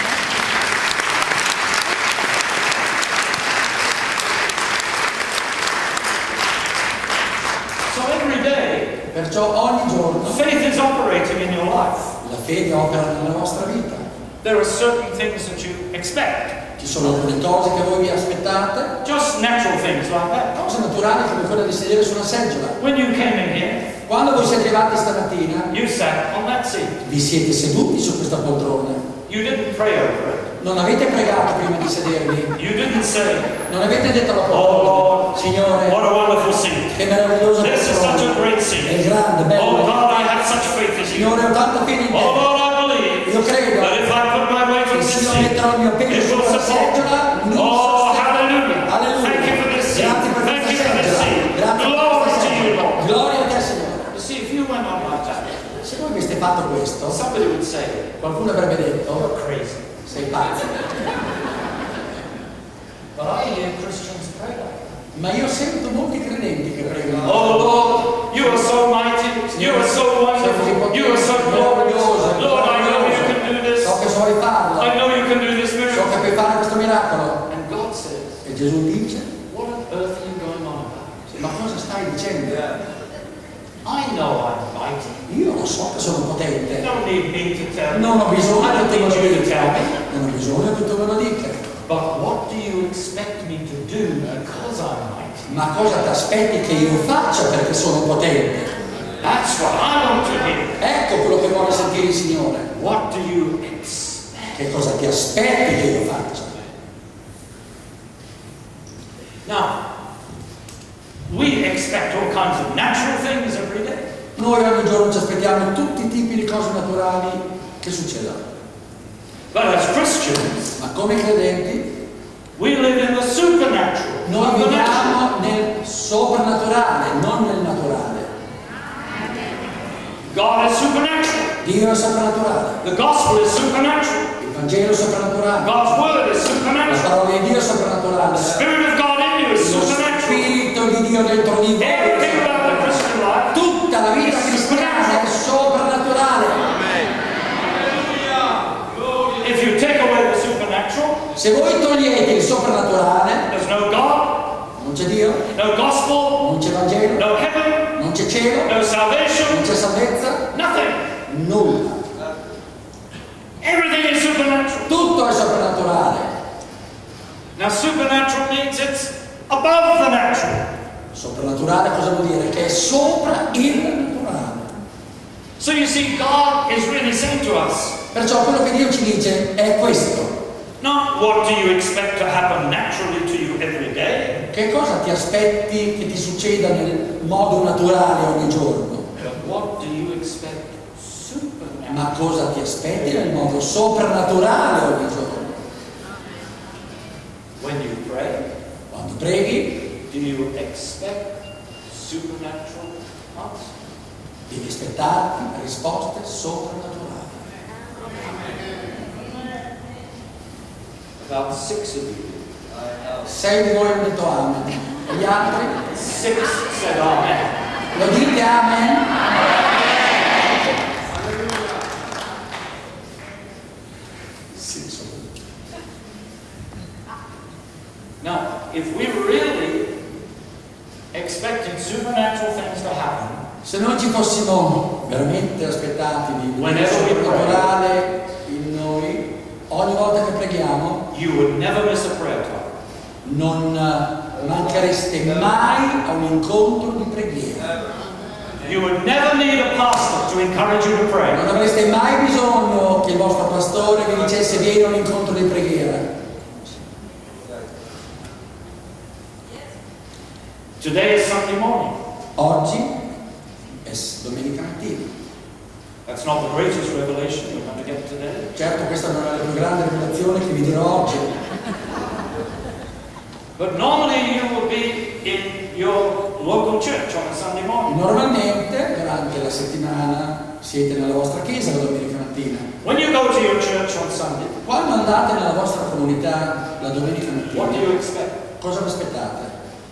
S2: So every day,
S1: Perciò ogni giorno
S2: faith is operating in your life.
S1: la fede opera nella vostra vita.
S2: There are certain things that you expect.
S1: Ci sono alcune cose che voi vi aspettate,
S2: Just natural things like that.
S1: cose naturali come quella di sedere su una seggiola.
S2: When you came in here,
S1: Quando voi siete arrivati stamattina,
S2: you sat on that seat.
S1: vi siete seduti su questa poltrona.
S2: You didn't pray over it.
S1: Non avete pregato prima di sedervi.
S2: You didn't say,
S1: Non avete detto alla
S2: oh
S1: poltrona,
S2: Lord,
S1: Signore,
S2: what a wonderful seat.
S1: che meravigliosa
S2: This is such a
S1: poltrona.
S2: great
S1: È
S2: seat.
S1: grande,
S2: Oh
S1: bello.
S2: God, I have such faith in you.
S1: Signore, ho tanta fede in
S2: Oh
S1: te.
S2: Lord, I believe
S1: Io credo
S2: that if I put my weight on
S1: che
S2: this
S1: se io
S2: seat,
S1: metterò il mio peso
S2: it will
S1: sulla
S2: support.
S1: seggiola, mi
S2: Oh,
S1: sosterrà.
S2: hallelujah.
S1: Alleluia.
S2: Thank you for this seat.
S1: Grazie per
S2: Thank
S1: questa
S2: you for this
S1: seggiola.
S2: seat.
S1: Grazie per
S2: Glory
S1: questa
S2: to you,
S1: seggiola.
S2: Lord.
S1: Gloria a te, Signore.
S2: You see, if you went on like that,
S1: Se voi aveste fatto questo,
S2: somebody would say,
S1: qualcuno avrebbe detto,
S2: you're crazy.
S1: sei pazzo.
S2: But I hear Christians pray like that.
S1: Ma io sento molti credenti che pregano.
S2: Oh Lord, you are so mighty, you are so wonderful, you are so glorious. Lord, I know you can do this.
S1: So che so farlo.
S2: I know you can do this
S1: So
S2: miracle.
S1: che puoi so che sono potente.
S2: You don't need me to tell you.
S1: Non ho bisogno
S2: I
S1: che
S2: don't
S1: tu me
S2: need
S1: lo
S2: you to
S1: dica.
S2: tell me.
S1: Non ho bisogno che tu me lo dica.
S2: But what do you expect me to do because I'm mighty?
S1: Ma cosa ti aspetti che io faccia perché sono potente?
S2: That's what I want to hear.
S1: Ecco quello che vuole sentire il Signore.
S2: What do you expect?
S1: Che cosa ti aspetti che io faccia?
S2: Now, we expect all kinds of natural things every day.
S1: Noi ogni giorno ci aspettiamo tutti i tipi di cose naturali che succedano.
S2: But as Christians,
S1: Ma come credenti,
S2: we live in the supernatural.
S1: noi
S2: not the natural.
S1: viviamo nel soprannaturale, non nel naturale.
S2: God is supernatural.
S1: Dio è soprannaturale,
S2: The gospel is supernatural.
S1: il Vangelo è soprannaturale,
S2: God's word is
S1: la
S2: supernatural.
S1: parola di Dio è soprannaturale,
S2: The Spirit of God in you is
S1: lo
S2: supernatural.
S1: Spirito di Dio dentro di voi.
S2: Everything about the Christian life.
S1: Tutta la vita cristiana è soprannaturale.
S2: If you take away the supernatural,
S1: Se voi togliete il soprannaturale,
S2: there's no God,
S1: non c'è Dio,
S2: no gospel,
S1: non c'è Vangelo,
S2: no heaven,
S1: non c'è cielo,
S2: no salvation,
S1: non c'è salvezza,
S2: nothing.
S1: nulla.
S2: Everything is supernatural.
S1: Tutto è soprannaturale.
S2: Now, supernatural means it's above the natural.
S1: Soprannaturale cosa vuol dire? Che è sopra il naturale.
S2: So you see, God is really saying to us,
S1: Perciò quello che Dio ci dice è questo.
S2: not what do you expect to happen naturally to you every day,
S1: Che cosa ti aspetti che ti succeda nel modo naturale ogni giorno?
S2: but what do you expect supernatural?
S1: Ma cosa ti aspetti nel modo soprannaturale ogni giorno?
S2: When you pray,
S1: Quando preghi,
S2: do you expect supernatural answers?
S1: devi aspettarti risposte soprannaturali.
S2: About six of you,
S1: Sei di voi hanno detto amen. Gli altri?
S2: six said amen.
S1: Lo dite amen? Sì, sono.
S2: Now, if we're really expecting supernatural things to happen,
S1: Se noi ci fossimo veramente aspettati di vedere il
S2: Whenever we
S1: soprannaturale in noi, ogni volta che preghiamo,
S2: you would never miss a prayer time.
S1: non eh, manchereste mai a un incontro di preghiera.
S2: You would never need a pastor to encourage you to pray.
S1: Non avreste mai bisogno che il vostro pastore vi dicesse vieni a un incontro di preghiera.
S2: Today is Sunday morning.
S1: Oggi è s- domenica mattina.
S2: That's not the greatest revelation you're going to get today.
S1: Certo, questa non è la più grande rivelazione che vi dirò oggi.
S2: But normally you will be in your local church on a Sunday morning.
S1: Normalmente, durante la settimana, siete nella vostra chiesa la domenica mattina.
S2: When you go to your church on Sunday,
S1: Quando andate nella vostra comunità la domenica
S2: what do you
S1: mattina,
S2: expect?
S1: cosa vi aspettate?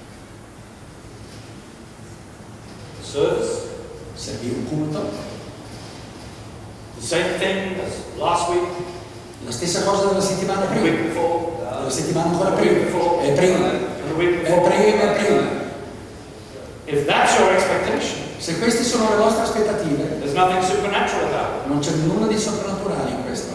S2: Service?
S1: Servire un culto?
S2: The same thing as last week,
S1: La stessa cosa della settimana
S2: the
S1: prima?
S2: week before,
S1: La settimana ancora
S2: the
S1: prima?
S2: week before,
S1: E prima?
S2: and the week
S1: E
S2: before.
S1: prima, e prima.
S2: If that's your expectation,
S1: Se queste sono le vostre aspettative,
S2: there's nothing supernatural about
S1: non c'è nulla di soprannaturale in questo.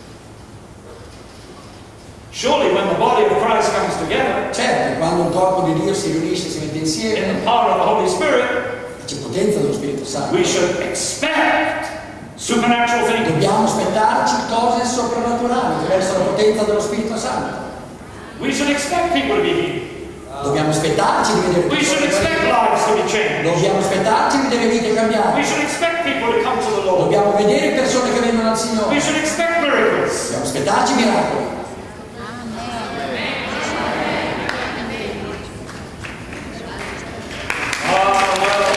S2: it. Surely when the body of Christ comes together
S1: Certo, quando un corpo di Dio si riunisce, si mette
S2: in
S1: insieme,
S2: the power of the Holy Spirit,
S1: c'è potenza dello Spirito Santo.
S2: we should expect supernatural things.
S1: Dobbiamo aspettarci cose soprannaturali attraverso la potenza dello Spirito Santo.
S2: We should expect people to be healed.
S1: Dobbiamo aspettarci di vedere
S2: We should
S1: persone
S2: expect
S1: guarite.
S2: lives to be changed.
S1: Dobbiamo aspettarci di vedere vite
S2: We
S1: cambiate.
S2: should expect people to come to the Lord.
S1: Dobbiamo vedere persone che vengono al
S2: We
S1: Signore.
S2: should expect miracles.
S1: Dobbiamo aspettarci miracoli.
S2: Ah, well.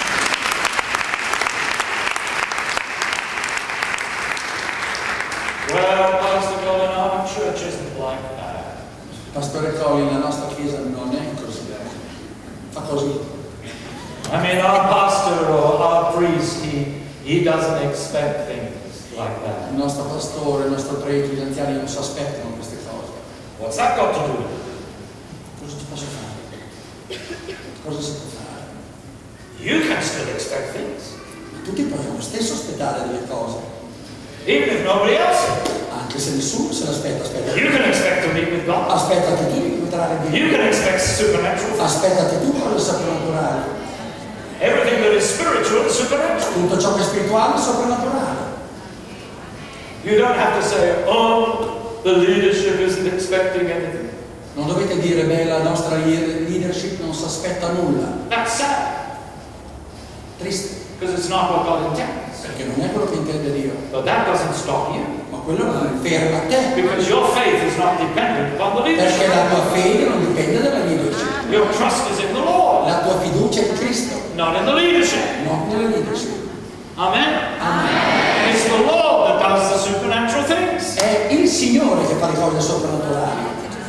S2: Well, Pastor Colin, our church isn't like that.
S1: Pastore Colin, la nostra chiesa non è così. Fa così.
S2: I mean, our pastor or our priest, he, he doesn't expect things like that.
S1: Il nostro pastore, il nostro prete, gli anziani non si aspettano queste cose.
S2: What's that got to do with it?
S1: Cosa ci posso fare? Cosa si può fare?
S2: You can still expect things.
S1: tutti possiamo lo stesso aspettare delle cose.
S2: Even if nobody else.
S1: Anche se nessuno se l'aspetta, aspetta.
S2: You can expect to meet with God.
S1: Aspettati tu di incontrare Dio.
S2: You can expect supernatural.
S1: Aspettate tu con il soprannaturale.
S2: Everything that is spiritual is supernatural.
S1: Tutto ciò che è spirituale è soprannaturale.
S2: You don't have to say, oh, the leadership isn't expecting anything.
S1: Non dovete dire, beh, la nostra leadership non si aspetta nulla.
S2: That's sad.
S1: Triste.
S2: Because it's not what God intends.
S1: Perché non è quello che intende Dio.
S2: But that doesn't stop you.
S1: Ma quello non ferma te.
S2: Because your faith is not dependent upon the
S1: Perché
S2: leadership.
S1: la tua fede non dipende dalla leadership.
S2: Your trust is in the Lord,
S1: La tua fiducia è in Cristo,
S2: not in the leadership.
S1: non nella leadership.
S2: Amen.
S1: Amen.
S2: It's the Lord that does the supernatural things.
S1: È il Signore che fa le cose soprannaturali.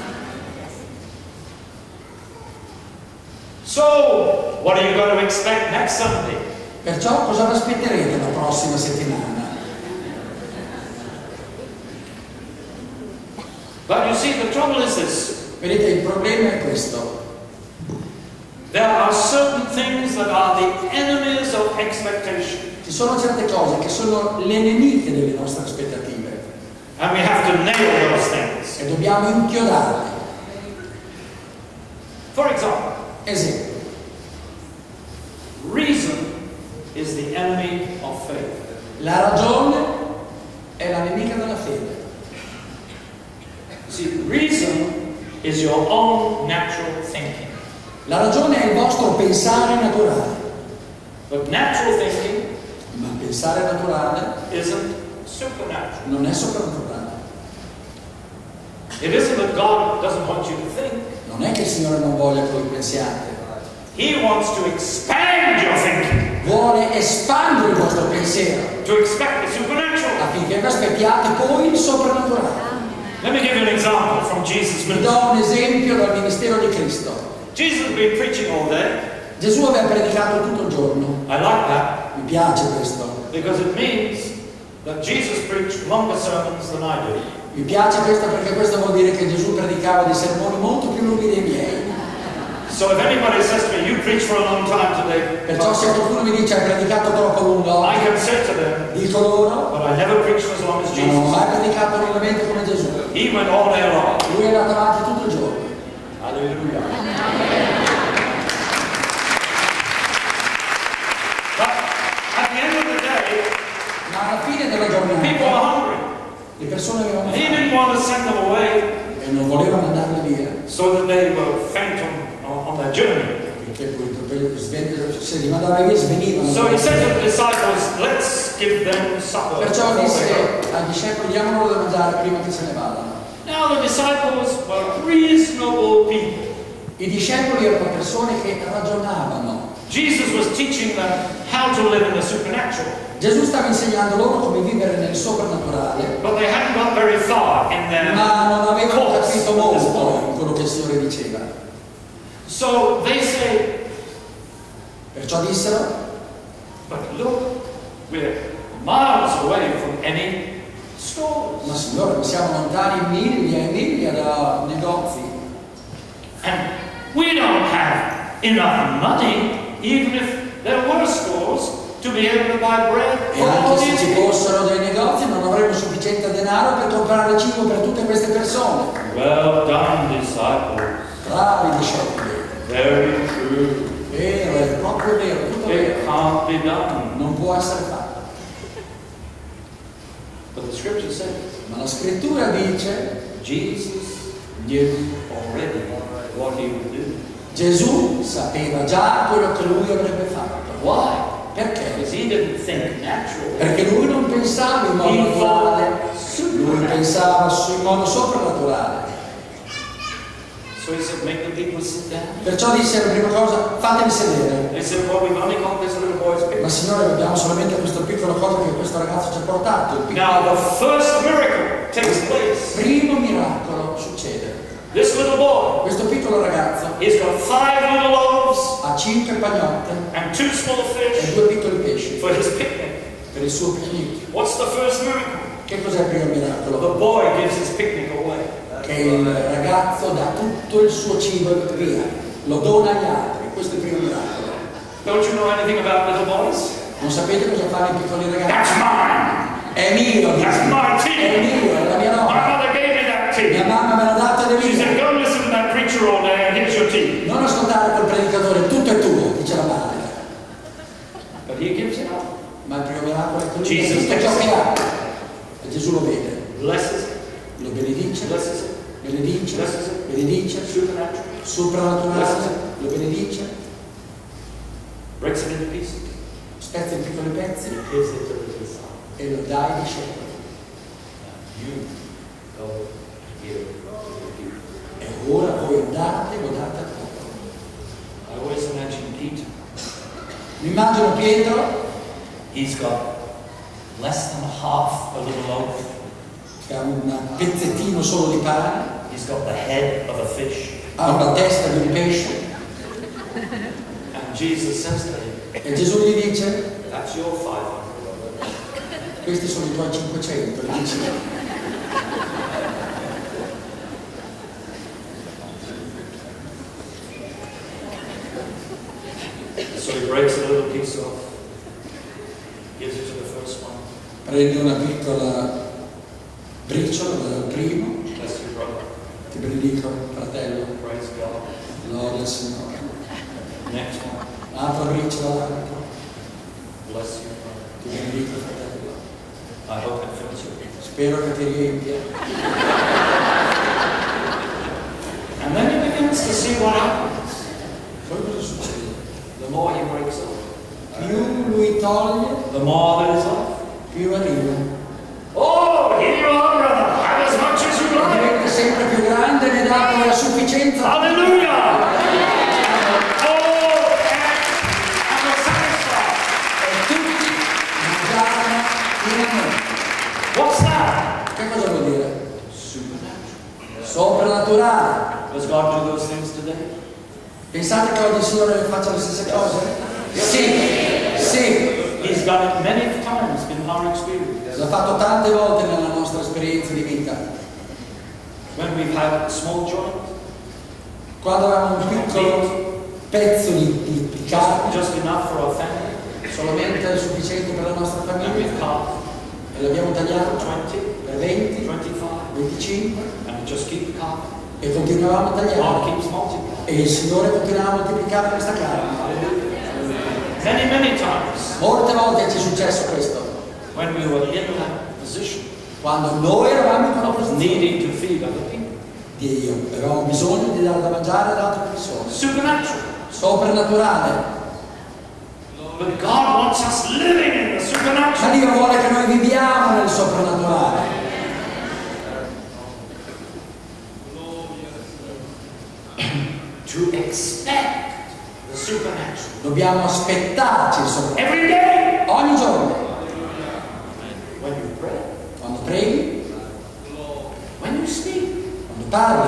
S2: So, what are you going to expect next Sunday?
S1: Perciò cosa vi aspetterete la prossima settimana?
S2: But you see, the trouble is this.
S1: Vedete, il problema è questo.
S2: There are certain things that are the enemies of expectation.
S1: Ci sono certe cose che sono le nemiche delle nostre aspettative
S2: And we have to nail those things.
S1: e dobbiamo inchiodarle.
S2: For example,
S1: Esempio,
S2: reason is the enemy of faith.
S1: la ragione è la nemica della fede.
S2: See, reason is your own natural thinking.
S1: La ragione è il vostro pensare naturale,
S2: But natural thinking
S1: ma pensare naturale
S2: isn't supernatural.
S1: non è soprannaturale.
S2: It isn't that God doesn't want you to think.
S1: Non è che il Signore non voglia che voi pensiate,
S2: He wants to expand your thinking,
S1: vuole espandere il vostro pensiero
S2: to expect the supernatural.
S1: affinché vi aspettiate poi il soprannaturale.
S2: Let me give you an example from Jesus'
S1: Vi
S2: ministry.
S1: do un esempio dal ministero di Cristo.
S2: Jesus has been preaching all day.
S1: Gesù aveva predicato tutto il giorno.
S2: I like that
S1: Mi piace questo.
S2: because it means that Jesus preached longer sermons than I do.
S1: Mi piace questo perché questo vuol dire che Gesù predicava dei sermoni molto più lunghi dei miei.
S2: So if anybody says to me, you preach for a long time today,
S1: Perciò se qualcuno mi dice hai predicato troppo lungo,
S2: I can say to them,
S1: dico loro,
S2: but I never preached for as long as
S1: ma non ho
S2: Jesus.
S1: mai predicato lungamente come Gesù.
S2: He went all day long.
S1: Lui è andato avanti tutto il giorno.
S2: Hallelujah. But at the end of the day,
S1: Ma alla fine della
S2: people are
S1: giornata
S2: hungry.
S1: le persone avevano
S2: And he
S1: fame
S2: didn't want to send them away
S1: e non volevano mandarle via.
S2: so that they will faint on, on their journey.
S1: Perché poi per- sven- se li mandava via svenivano.
S2: So he said to the disciples, let's give them supper.
S1: Perciò
S2: before
S1: disse
S2: they go."
S1: ai discepoli diamo loro da mangiare prima che se ne vadano.
S2: Now the disciples were reasonable people.
S1: I discepoli erano persone che ragionavano.
S2: Jesus was teaching them how to live in the supernatural,
S1: Gesù stava insegnando loro come vivere nel soprannaturale,
S2: but they hadn't got very far in their
S1: ma non avevano
S2: course
S1: capito
S2: at this
S1: molto
S2: point.
S1: in quello che il Signore diceva.
S2: So they say,
S1: Perciò dissero,
S2: but look, we're miles away from any stores.
S1: ma Signore, ma siamo lontani miglia e miglia da negozi
S2: And we don't have enough money, even if there were stores, to be able to buy bread
S1: e
S2: for all
S1: anche se
S2: these
S1: ci
S2: people.
S1: fossero dei negozi non avremmo sufficiente denaro per comprare cibo per tutte queste persone.
S2: Well done, disciples.
S1: Bravi discepoli,
S2: Very true.
S1: vero, è proprio vero, tutto
S2: It
S1: vero,
S2: can't be done.
S1: non può essere fatto.
S2: But the scripture says
S1: Ma la scrittura dice,
S2: Jesus knew already what he would do.
S1: Gesù sapeva già quello che lui avrebbe fatto.
S2: Why?
S1: Perché?
S2: Because he didn't think naturally.
S1: Perché lui non pensava in modo
S2: He
S1: naturale,
S2: thought
S1: lui
S2: supernatural.
S1: pensava su- in modo soprannaturale.
S2: So he said, make the people sit down.
S1: Perciò disse la prima cosa, fatemi sedere.
S2: They said, well, we've only got this little boy's
S1: Ma
S2: picture.
S1: Signore, abbiamo solamente questo piccolo cosa che questo ragazzo ci ha portato. Il piccolo-
S2: Now, the first miracle takes place.
S1: primo miracolo succede.
S2: This little boy,
S1: Questo piccolo ragazzo
S2: he's got five little loaves
S1: ha cinque pagnotte
S2: and two small
S1: e
S2: fish
S1: due piccoli pesci
S2: for his picnic.
S1: per il suo picnic.
S2: What's the first miracle?
S1: Che cos'è il primo miracolo?
S2: The boy gives his picnic away.
S1: Che il ragazzo dà tutto il suo cibo via, lo dona agli altri. Questo è il primo miracolo.
S2: Don't you know anything about little boys?
S1: Non sapete cosa fanno i piccoli ragazzi?
S2: That's mine.
S1: È mio,
S2: That's
S1: dice.
S2: my
S1: È
S2: tea.
S1: mio, è la mia
S2: My
S1: roba.
S2: mother gave me that
S1: Mia
S2: tea.
S1: mamma me l'ha data ed è
S2: She
S1: mia.
S2: said, go listen to that preacher all day and here's your tea.
S1: Non ascoltare quel predicatore, tutto è tuo, dice la madre.
S2: But he gives it up.
S1: Ma il primo miracolo è quello che
S2: Jesus
S1: tutto ciò che ha. E Gesù lo vede,
S2: Blesses it.
S1: lo benedice,
S2: Blesses it.
S1: benedice,
S2: Blesses it.
S1: benedice,
S2: Supernatural.
S1: soprannaturale, lo benedice,
S2: Breaks it into pieces.
S1: spezza in piccoli pezzi
S2: Gives it to the disciples.
S1: e lo dà ai discepoli.
S2: You go give it to the people.
S1: E ora voi andate e lo date al popolo.
S2: I always imagine Peter.
S1: Mi immagino Pietro,
S2: He's got less than half a little loaf.
S1: che ha un pezzettino solo di pane,
S2: He's got the head of a fish.
S1: ha una testa di un pesce,
S2: And Jesus says to him,
S1: e Gesù gli dice,
S2: that's your five hundred.
S1: questi sono i tuoi cinquecento, gli dice.
S2: So he breaks a little piece off, gives it to the first one.
S1: Prende una piccola briciola dal primo,
S2: Bless you, brother.
S1: ti benedico fratello,
S2: Praise God.
S1: gloria al Signore.
S2: Next one.
S1: Altra briciola dall'altro,
S2: Bless you, brother.
S1: ti benedico fratello.
S2: I hope it fills you.
S1: Spero che ti riempia.
S2: And then he begins to see what happens.
S1: Poi cosa succede?
S2: The more he breaks off,
S1: Più lui toglie,
S2: the more there is left.
S1: più arriva.
S2: Oh, here you are, brother. Have as much as you
S1: E
S2: like.
S1: diventa sempre più grande, ne dà poi a sufficienza.
S2: Hallelujah. Oh, and I'm satisfied.
S1: E tutti mangiarono pienamente.
S2: What's that?
S1: Che cosa vuol dire?
S2: Supernatural.
S1: Soprannaturale.
S2: Does God do those things today?
S1: Pensate che oggi il Signore le faccia le stesse cose? Sì, sì.
S2: He's done it many times in our experience.
S1: L'ha fatto tante volte nella nostra esperienza di vita.
S2: When we've had small joint,
S1: Quando avevamo un piccolo pezzo di, di, di
S2: just,
S1: carne,
S2: just enough for our family,
S1: solamente sufficiente per la nostra
S2: and
S1: famiglia,
S2: we've cut
S1: e l'abbiamo tagliato
S2: twenty,
S1: per venti,
S2: twenty-five,
S1: venticinque,
S2: and we just keep cutting.
S1: e continuavamo a
S2: God
S1: tagliare.
S2: keeps multiplying.
S1: E il Signore continuava a moltiplicare questa carne.
S2: Many, many times
S1: Molte volte ci è successo questo,
S2: when we were in that position
S1: quando noi eravamo in quella
S2: of
S1: posizione
S2: needing to feed other people.
S1: di avevamo bisogno di dare da mangiare ad altre persone.
S2: Supernatural.
S1: Soprannaturale.
S2: But God wants us living in the
S1: Ma
S2: supernatural.
S1: Dio vuole che noi viviamo nel soprannaturale.
S2: To expect the supernatural.
S1: Dobbiamo aspettarci il soprannaturale.
S2: Every day.
S1: Ogni giorno.
S2: When you pray.
S1: Quando preghi,
S2: When you speak.
S1: quando parli.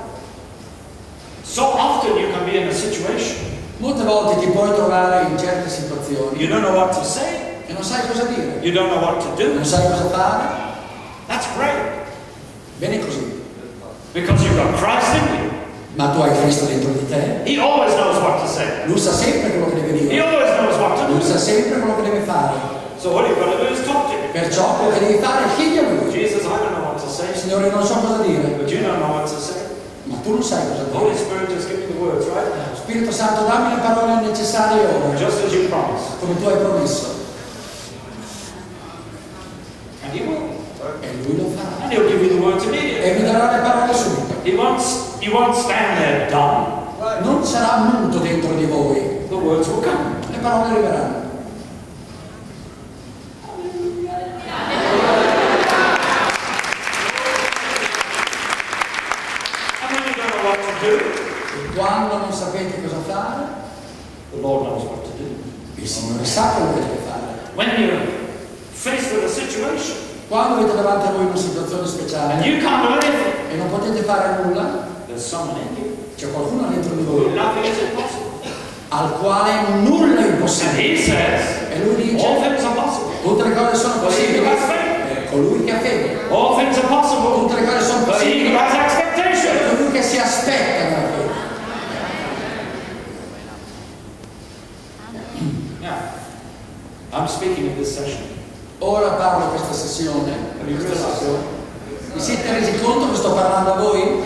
S2: So often you can be in a situation
S1: Molte volte ti puoi trovare in certe situazioni
S2: you don't know what to say,
S1: e non sai cosa dire,
S2: you don't know what to do.
S1: non sai cosa fare.
S2: That's great
S1: Bene così.
S2: because you've got Christ in you.
S1: Ma tu hai Cristo dentro di te.
S2: He always knows what to say.
S1: Lui sa sempre quello che deve
S2: He
S1: dire.
S2: always knows what to
S1: Lui
S2: do.
S1: sa sempre quello che deve fare.
S2: So what you've got to do is talk to him.
S1: Perciò quello che devi fare è chiedi a lui.
S2: Jesus, I don't know what to say,
S1: Signore, non so cosa dire.
S2: but you don't know what to say.
S1: Ma tu non sai cosa
S2: The Holy
S1: dire.
S2: Spirit, just give me the words right now,
S1: Spirito Santo, dammi le parole necessarie ora,
S2: just as you promised.
S1: come tu hai promesso.
S2: And he will.
S1: E lui lo farà.
S2: And he'll give you the words
S1: E
S2: immediately.
S1: vi darà le parole subito.
S2: He won't, he won't stand there dumb.
S1: Non sarà muto dentro di voi.
S2: The words will come.
S1: Le parole arriveranno.
S2: And when you don't know what to do,
S1: E quando non sapete cosa fare,
S2: the Lord knows what to do.
S1: il Signore sa quello che deve fare.
S2: When you're faced with a situation
S1: Quando avete davanti a voi una situazione
S2: and
S1: speciale
S2: you can't do anything,
S1: e non potete fare nulla,
S2: there's someone in you
S1: c'è qualcuno dentro di
S2: who
S1: voi
S2: nothing is impossible.
S1: al quale nulla è
S2: And
S1: impossibile.
S2: he says,
S1: E lui dice,
S2: all things are possible.
S1: tutte le cose sono possibili per colui che ha fede.
S2: All things are possible.
S1: Tutte le cose sono
S2: But he
S1: possibili
S2: who has
S1: per
S2: expectation.
S1: colui che si aspetta nella fede.
S2: Yeah. I'm speaking of this session.
S1: Ora parlo questa sessione, questa sessione. Vi siete resi conto che sto parlando a voi?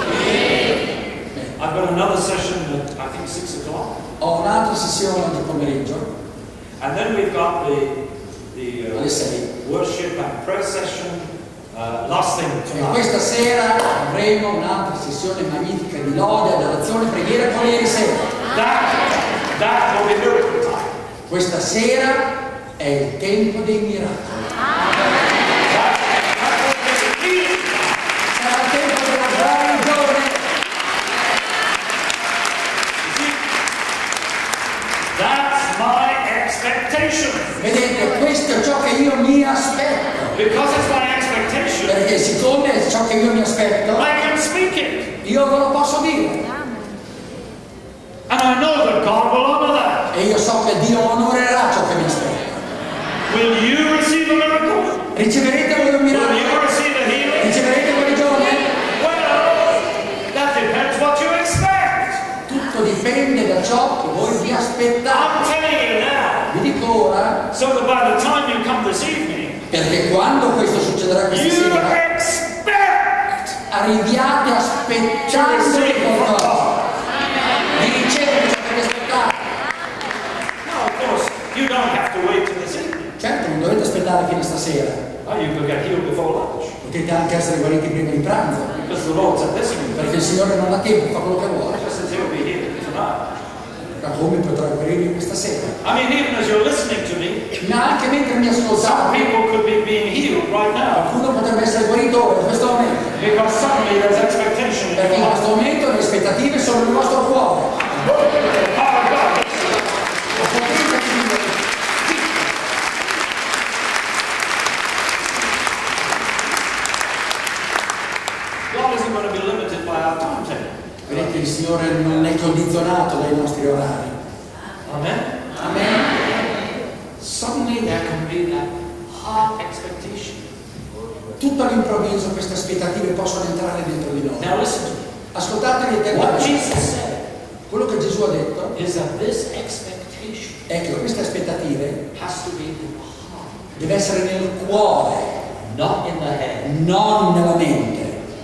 S2: I've got another session at I think six o'clock.
S1: Ho un'altra sessione di pomeriggio.
S2: And then we've got the the uh,
S1: alle sei.
S2: worship and prayer session uh, last thing
S1: E
S2: tonight.
S1: questa sera avremo un'altra sessione magnifica di lode, adorazione, preghiera con ieri sera.
S2: That that will be miracle time.
S1: Questa sera è il tempo dei miracoli.
S2: That, that will be miracle time.
S1: Sarà il tempo della guarigione.
S2: That's my expectation.
S1: Vedete, questo è ciò che io mi aspetto.
S2: Because it's my expectation,
S1: Perché siccome è ciò che io mi aspetto,
S2: I can speak it.
S1: io ve lo posso dire.
S2: And I know that God will honor that.
S1: E io so che Dio onorerà ciò che mi aspetto.
S2: Will you receive a miracle?
S1: Riceverete voi un
S2: Will
S1: miracolo?
S2: you receive a healing?
S1: Riceverete guarigione?
S2: Well, that depends what you expect.
S1: Tutto dipende da ciò che voi vi aspettate.
S2: I'm telling you now.
S1: Vi dico ora,
S2: So that by the time you come this evening,
S1: perché quando questo succederà questa
S2: you
S1: sera,
S2: expect
S1: arriviate aspettando qualcosa. Di ricevere ciò che vi aspettate.
S2: No, of course, you don't have to wait till this evening.
S1: Certo, non dovete aspettare fino a stasera.
S2: Oh, you could get healed before lunch.
S1: Potete anche essere guariti prima di pranzo.
S2: Because the Lord said this evening.
S1: Perché il Signore non ha tempo, fa quello che vuole.
S2: Just as he'll be healed tonight.
S1: Ma come potrà guarire questa sera?
S2: I mean, even as you're listening to me,
S1: Ma anche mentre mi
S2: some
S1: ascoltate,
S2: people could be being healed right now.
S1: qualcuno potrebbe essere guarito ora, in questo momento.
S2: Because suddenly there's expectation in
S1: Perché
S2: your
S1: in
S2: heart.
S1: questo momento le aspettative sono nel vostro cuore.
S2: Oh, God.
S1: Potete dire,
S2: God isn't going to be limited by our timetable.
S1: vedete, il Signore non è condizionato dai nostri orari.
S2: Amen?
S1: Amen.
S2: Suddenly there can be that heart expectation.
S1: Tutto all'improvviso queste aspettative possono entrare dentro di noi.
S2: Now listen to me.
S1: Ascoltatevi
S2: What
S1: attentamente.
S2: Jesus said
S1: Quello che Gesù ha detto
S2: is that this expectation
S1: è che queste aspettative
S2: has to be in the heart,
S1: deve essere nel cuore,
S2: not in the head.
S1: non nella mente.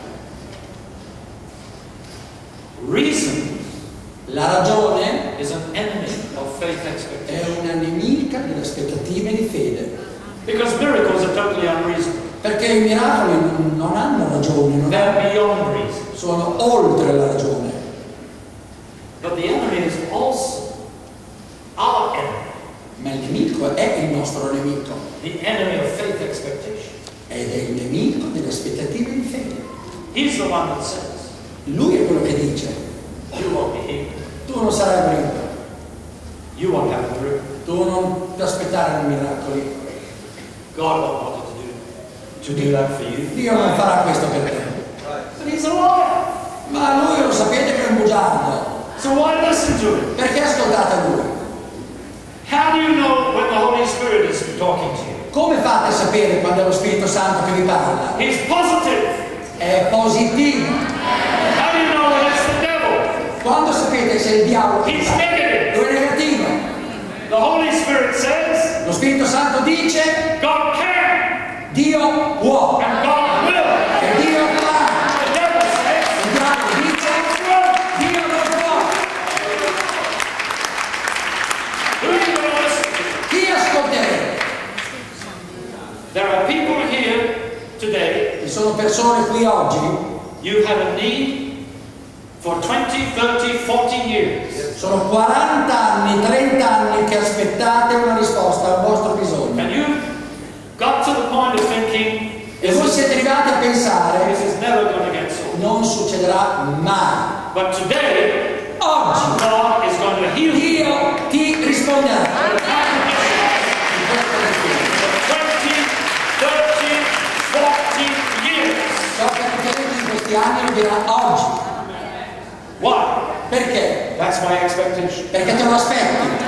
S2: Reason
S1: La ragione
S2: is an enemy of faith
S1: è
S2: expectation.
S1: una nemica delle aspettative di fede.
S2: Because miracles are totally unreasonable.
S1: Perché i miracoli non, non hanno ragione, non
S2: They're
S1: hanno-
S2: beyond reason.
S1: sono oltre la ragione.
S2: But the enemy is also our enemy.
S1: Ma il nemico è il nostro nemico
S2: The enemy of faith expectation.
S1: ed è il nemico delle aspettative di fede.
S2: He's the one that says,
S1: Lui è quello che dice:
S2: you won't be healed.
S1: tu non sarai guarito,
S2: You won't have a miracle.
S1: tu non ti aspettare i miracoli,
S2: God won't want to do, to do that for you.
S1: Dio non farà questo per te.
S2: But he's a liar.
S1: Ma lui lo sapete che è un bugiardo,
S2: So why listen to him?
S1: perché ascoltate lui?
S2: How do you know when the Holy Spirit is talking to you?
S1: Come fate a sapere quando è lo Spirito Santo che vi parla?
S2: He's positive.
S1: È positivo.
S2: How do you know when it's the devil?
S1: Quando sapete se è il diavolo che vi
S2: He's
S1: parla?
S2: negative.
S1: Lui è negativo.
S2: The Holy Spirit says
S1: Lo Spirito Santo dice:
S2: God can
S1: Dio può
S2: and God will.
S1: e Dio fa.
S2: The devil says
S1: Il diavolo dice:
S2: God won't.
S1: Dio non può.
S2: Who are you going to listen to?
S1: Chi ascolterete?
S2: There are people here today.
S1: Ci sono persone qui oggi,
S2: You have a need for twenty, thirty, forty years.
S1: sono quaranta anni, trenta anni che aspettate una risposta al vostro bisogno.
S2: And you got to the point of thinking,
S1: E voi siete arrivati a pensare:
S2: this is never going to get solved.
S1: non succederà mai.
S2: But today,
S1: Oggi
S2: God is going to heal you.
S1: Dio ti risponderà.
S2: twenty, thirty, forty years.
S1: Ciò che accadrà in questi anni lo dirà oggi.
S2: Why?
S1: Perché?
S2: That's my expectation.
S1: Perché te lo aspetti.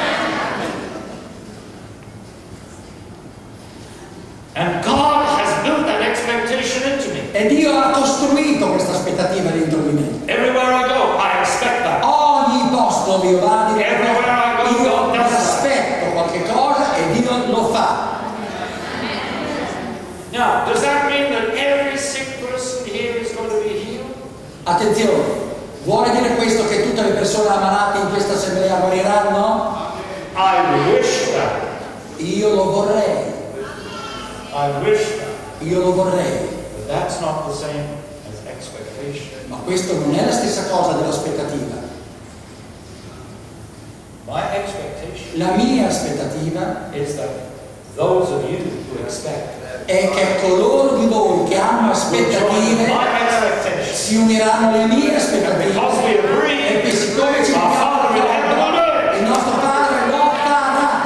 S2: And God has built that expectation into me.
S1: E Dio ha costruito questa aspettativa dentro di me.
S2: Everywhere I go, I expect that.
S1: Ogni posto dove io vado,
S2: Everywhere I go,
S1: io
S2: God
S1: mi
S2: does that.
S1: aspetto qualche cosa e
S2: Now, does that mean that every sick person here is going to be healed?
S1: Attenzione, vuole dire questo che tutte le persone ammalate in questa assemblea guariranno?
S2: I wish that.
S1: Io lo vorrei,
S2: I wish that.
S1: io lo vorrei.
S2: But that's not the same as expectation.
S1: Ma questo non è la stessa cosa dell'aspettativa.
S2: My expectation
S1: La mia aspettativa
S2: is that those of you who expect
S1: è che coloro di voi che hanno
S2: will join
S1: aspettative
S2: my expectation.
S1: si uniranno alle mie aspettative.
S2: Because we agree,
S1: E che siccome ci
S2: our Father in heaven will do
S1: mettiamo,
S2: it.
S1: il nostro Padre lo farà.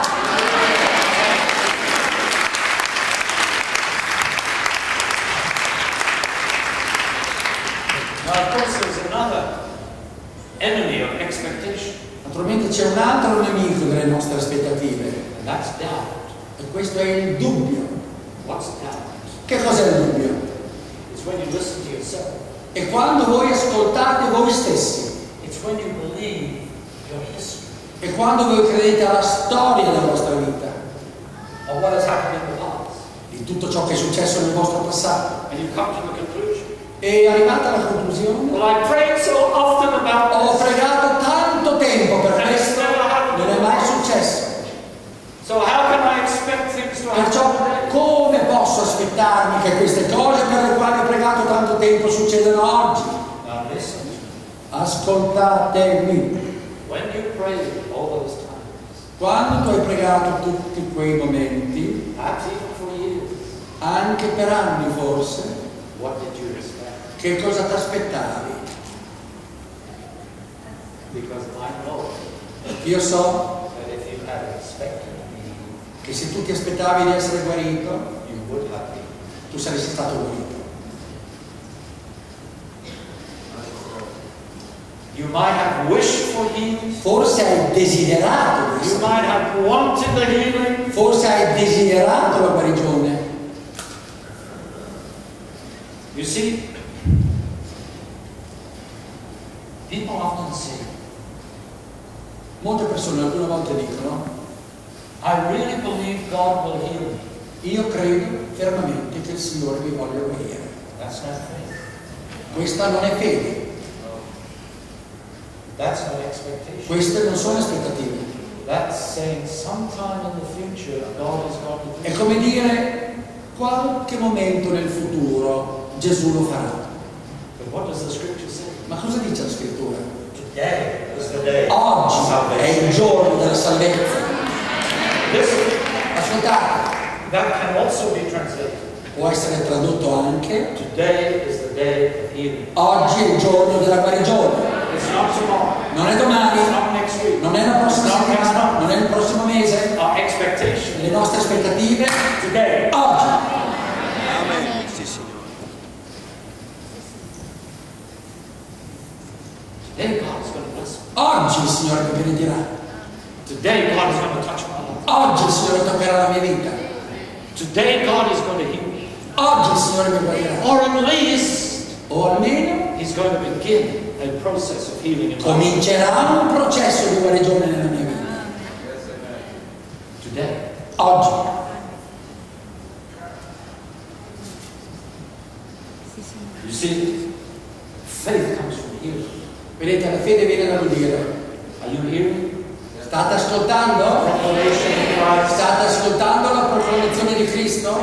S2: Now, of course, there's another enemy of expectation,
S1: Naturalmente c'è un altro nemico delle nostre aspettative,
S2: and that's doubt.
S1: e questo è il dubbio.
S2: What's doubt?
S1: Che cos'è il dubbio?
S2: It's when you listen to yourself.
S1: È quando voi ascoltate voi stessi,
S2: It's when you believe your history
S1: è quando voi credete alla storia della vostra vita,
S2: of what has happened in the past,
S1: di tutto ciò che è successo nel vostro passato.
S2: and you come to the conclusion.
S1: E arrivata alla conclusione,
S2: Well, I prayed so often about
S1: ho
S2: this,
S1: pregato tanto tempo per
S2: and it's
S1: questo,
S2: never happened.
S1: non è mai successo.
S2: So how can I expect things to happen
S1: Perciò
S2: today?
S1: come posso aspettarmi che queste cose per le quali ho pregato tanto tempo succedano oggi?
S2: Now listen.
S1: Ascoltatemi.
S2: When you prayed all those times,
S1: Quando tu hai pregato tutti quei momenti,
S2: perhaps even for years,
S1: anche per anni forse,
S2: what did you expect?
S1: che cosa ti aspettavi?
S2: Because I know
S1: Io so
S2: that if you had expected me,
S1: che se tu ti aspettavi di essere guarito,
S2: you would have been.
S1: tu saresti stato guarito.
S2: You might have wished for healing.
S1: Forse hai desiderato
S2: You
S1: questo.
S2: might have wanted the healing.
S1: Forse hai desiderato la guarigione.
S2: You see, people often say,
S1: Molte persone alcune volte dicono,
S2: I really believe God will heal me.
S1: io credo fermamente che il Signore mi voglia guarire.
S2: That's not faith.
S1: Questa non è fede,
S2: That's not expectation.
S1: queste non sono aspettative.
S2: That's saying sometime in the future God is going to do
S1: È come dire, qualche momento nel futuro Gesù lo farà.
S2: But what does the scripture say?
S1: Ma cosa dice la scrittura?
S2: Today is the day
S1: Oggi
S2: of
S1: è
S2: salvation.
S1: il giorno della salvezza.
S2: Listen,
S1: Ascoltate,
S2: that can also be translated.
S1: può essere tradotto anche,
S2: Today is the day of healing.
S1: oggi è il giorno della guarigione.
S2: It's not tomorrow.
S1: Non è
S2: It's
S1: domani,
S2: not next week.
S1: non è la prossima
S2: It's not next
S1: settimana,
S2: month.
S1: non è il prossimo mese.
S2: Our expectation
S1: Le nostre aspettative,
S2: today.
S1: oggi.
S3: Amen. Sì, Signore.
S2: Today God is going to bless me.
S1: Oggi il Signore mi benedirà.
S2: Today God is going to touch my life.
S1: Oggi il Signore toccherà la mia vita.
S2: Today God is going to heal me.
S1: Oggi il Signore mi guarirà.
S2: Or at least
S1: O almeno
S2: He's going to begin a process of healing in my life.
S1: comincerà un processo di guarigione nella mia vita.
S2: Today.
S1: Oggi.
S2: You see, faith comes from hearing.
S1: Vedete, la fede viene dall'udire.
S2: Are you hearing?
S1: State ascoltando?
S2: Proclamation of Christ.
S1: State ascoltando la proclamazione di Cristo?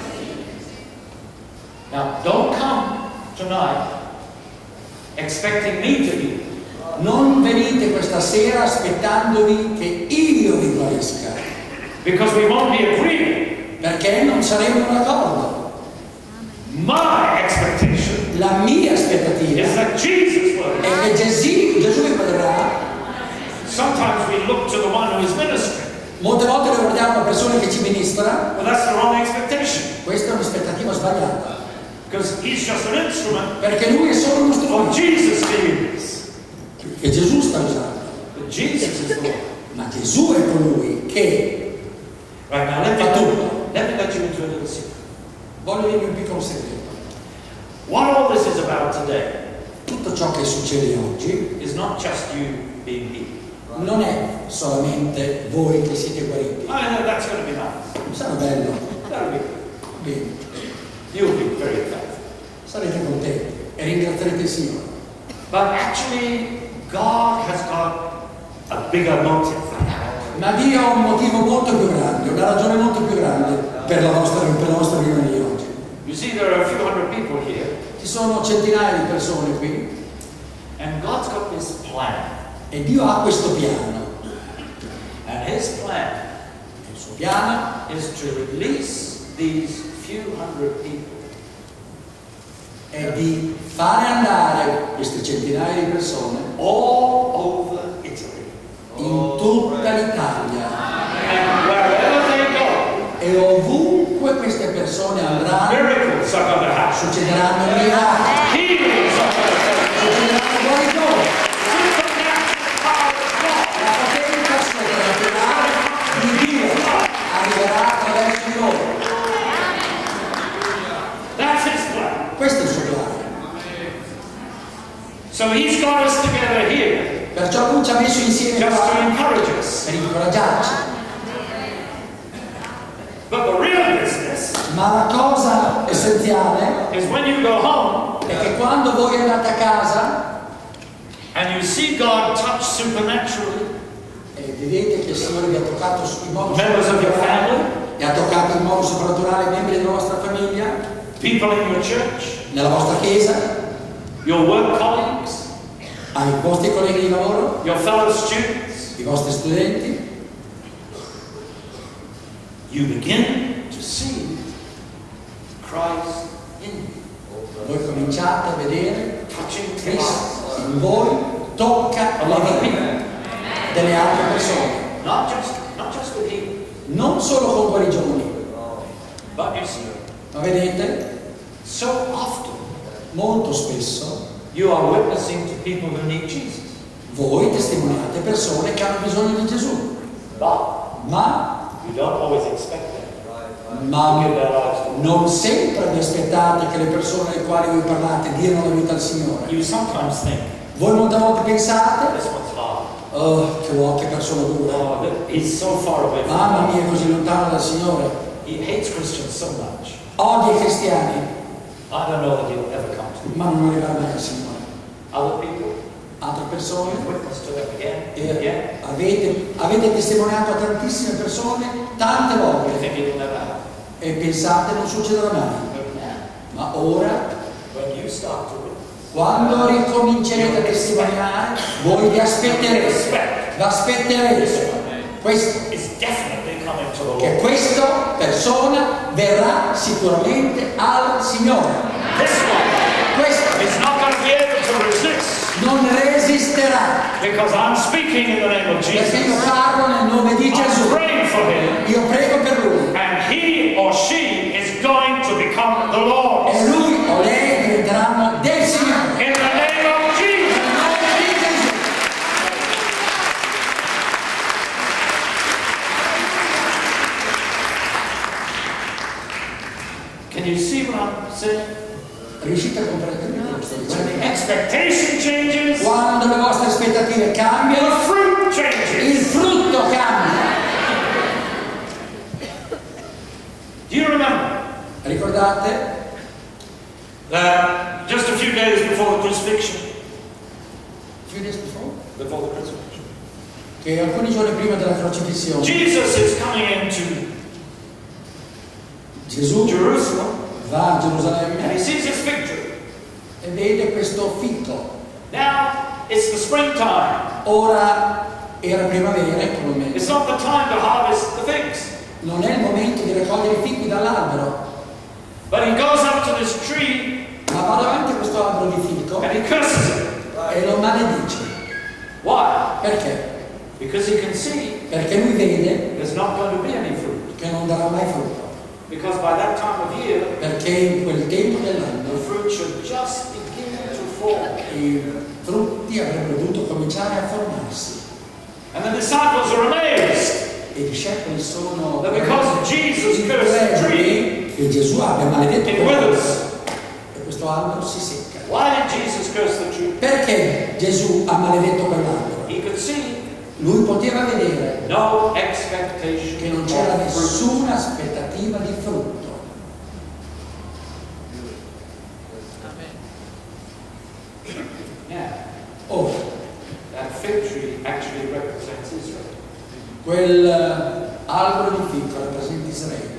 S2: Now, don't come tonight expecting me to heal.
S1: Non venite questa sera aspettandovi che io vi guarisca,
S2: Because we won't be agreeing.
S1: perché non saremo d'accordo.
S2: My expectation
S1: La mia aspettativa
S2: is that Jesus will.
S1: è che Gesù, Gesù vi guarirà.
S2: Sometimes we look to the one who is ministering.
S1: Molte volte noi guardiamo la persona che ci ministra,
S2: But that's the wrong expectation.
S1: questa è un'aspettativa sbagliata,
S2: Because he's just an instrument
S1: perché lui è solo uno
S2: for
S1: strumento
S2: Jesus to use.
S1: che Gesù sta usando,
S2: But Jesus is the one.
S1: ma Gesù è colui che
S2: Right now, let me,
S1: fa tutto.
S2: let me let you into a little secret.
S1: Voglio dirvi un piccolo segreto.
S2: What all this is about today
S1: Tutto ciò che succede oggi
S2: is not just you being healed.
S1: non è solamente voi che siete guariti.
S2: I know that's going to be nice.
S1: Sarà bello,
S2: That'll be good.
S1: bene.
S2: You'll be very thankful.
S1: Sarete contenti e ringrazierete il Signore.
S2: But actually, God has got a bigger motive for that.
S1: Ma Dio ha un motivo molto più grande, una ragione molto più grande per la nostra, per la nostra riunione di oggi.
S2: You see, there are a few hundred people here,
S1: Ci sono centinaia di persone qui
S2: and God's got this plan.
S1: e Dio ha questo piano.
S2: And His plan
S1: Il suo piano
S2: is to release these few hundred people
S1: è di fare andare queste centinaia di persone
S2: all over Italy.
S1: in tutta l'Italia.
S2: And wherever they go,
S1: E ovunque queste persone andranno,
S2: miracles are going to happen.
S1: succederanno miracoli,
S2: Healings are going to happen.
S1: succederanno guarigioni.
S2: Supernatural power of God.
S1: La potenza soprannaturale di Dio arriverà attraverso di loro.
S2: That's His plan.
S1: Questo è il suo piano.
S2: So He's got us together here
S1: Perciò Lui ci ha messo insieme
S2: just to
S1: qua
S2: encourage us.
S1: per incoraggiarci.
S2: But the real business
S1: Ma la cosa essenziale
S2: is when you go home
S1: è che quando voi andate a casa
S2: and you see God touch supernaturally
S1: e vedete che il Signore vi ha toccato in modo
S2: members of your
S1: soprannaturale,
S2: family,
S1: e ha toccato in modo soprannaturale i membri della vostra famiglia,
S2: people in your church,
S1: nella vostra chiesa,
S2: your work colleagues,
S1: ai vostri colleghi di lavoro,
S2: your fellow students,
S1: i vostri studenti,
S2: you begin to see Christ in you,
S1: voi cominciate a vedere
S2: touching
S1: Cristo
S2: lives
S1: in voi, tocca
S2: of
S1: la
S2: other
S1: vita
S2: people.
S1: delle altre persone,
S2: Not just, not just with healing,
S1: non solo con guarigioni,
S2: but you see,
S1: ma vedete,
S2: so often
S1: molto spesso
S2: you are witnessing to people who need Jesus.
S1: voi testimoniate persone che hanno bisogno di Gesù,
S2: But
S1: ma,
S2: you don't always expect them to
S1: ma
S2: give their lives to
S1: non sempre vi aspettate che le persone alle quali voi parlate diano la vita al Signore.
S2: You sometimes think,
S1: Voi molte volte pensate,
S2: this one's hard.
S1: oh, che, uomo, che persona dura,
S2: Oh, that- he's so far away from
S1: mamma
S2: me.
S1: mia, è così lontano dal Signore,
S2: He hates Christians so much.
S1: odia i cristiani,
S2: I don't know that he'll ever come to me.
S1: ma non arriverà mai al Signore.
S2: Other people,
S1: Altre persone,
S2: witness to them again,
S1: eh,
S2: again.
S1: avete, avete testimoniato a tantissime persone tante
S2: You
S1: volte
S2: think it'll never happen.
S1: e pensate non succederà mai.
S2: But now,
S1: Ma ora,
S2: when you start to witness,
S1: quando ricomincerete a testimoniare, voi vi aspetterete,
S2: expect
S1: vi aspetterete questo,
S2: it's definitely coming to the
S1: che
S2: Lord.
S1: questa persona verrà sicuramente al Signore.
S2: This one
S1: Questo
S2: is not going to be able to resist
S1: non resisterà,
S2: because I'm speaking in the name of
S1: perché io
S2: Jesus.
S1: parlo nel nome di
S2: I'm
S1: Gesù.
S2: praying for him,
S1: Io prego per lui
S2: and he or she is going to become the Lord.
S1: e lui o lei diventeranno del Signore.
S2: In the name of Jesus.
S1: Nel nome di Gesù.
S2: Can you see what I'm saying?
S1: Riuscite a comprendere quello che sto
S2: When
S1: dicendo?
S2: the expectation changes,
S1: Quando le vostre aspettative
S2: the
S1: cambiano,
S2: fruit
S1: il
S2: changes.
S1: frutto cambia.
S2: Do you remember
S1: Ricordate?
S2: that just a few days before the crucifixion,
S1: Few days before?
S2: before the crucifixion,
S1: Che alcuni giorni prima della crocifissione
S2: Jesus is coming into
S1: Gesù
S2: Jerusalem
S1: va a
S2: and he
S1: Gerusalemme
S2: sees his fig tree.
S1: e vede questo fico.
S2: Now it's the springtime.
S1: Ora era primavera in quel momento.
S2: It's not the time to harvest the figs.
S1: Non è il momento di raccogliere i fichi dall'albero,
S2: But he goes up to this tree
S1: ma va davanti a questo albero di fico
S2: and he curses it.
S1: e lo maledice.
S2: Why?
S1: Perché?
S2: Because he can see
S1: Perché lui vede
S2: there's not going to be any fruit.
S1: che non darà mai frutto.
S2: Because by that time of year,
S1: Perché in quel tempo
S2: the
S1: dell'anno
S2: fruit should just begin to fall.
S1: i frutti avrebbero dovuto cominciare a formarsi.
S2: And the disciples are amazed
S1: E i discepoli sono
S2: that because Jesus cursed the tree,
S1: increduli che Gesù abbia maledetto
S2: it
S1: quell'albero
S2: withers.
S1: e questo albero si secca.
S2: Why did Jesus curse the tree?
S1: Perché Gesù ha maledetto quell'albero?
S2: He could see
S1: Lui poteva vedere
S2: no expectation
S1: che non c'era
S2: of fruit.
S1: nessuna aspettativa di frutto. Quel eh, albero di fico rappresenta Israele.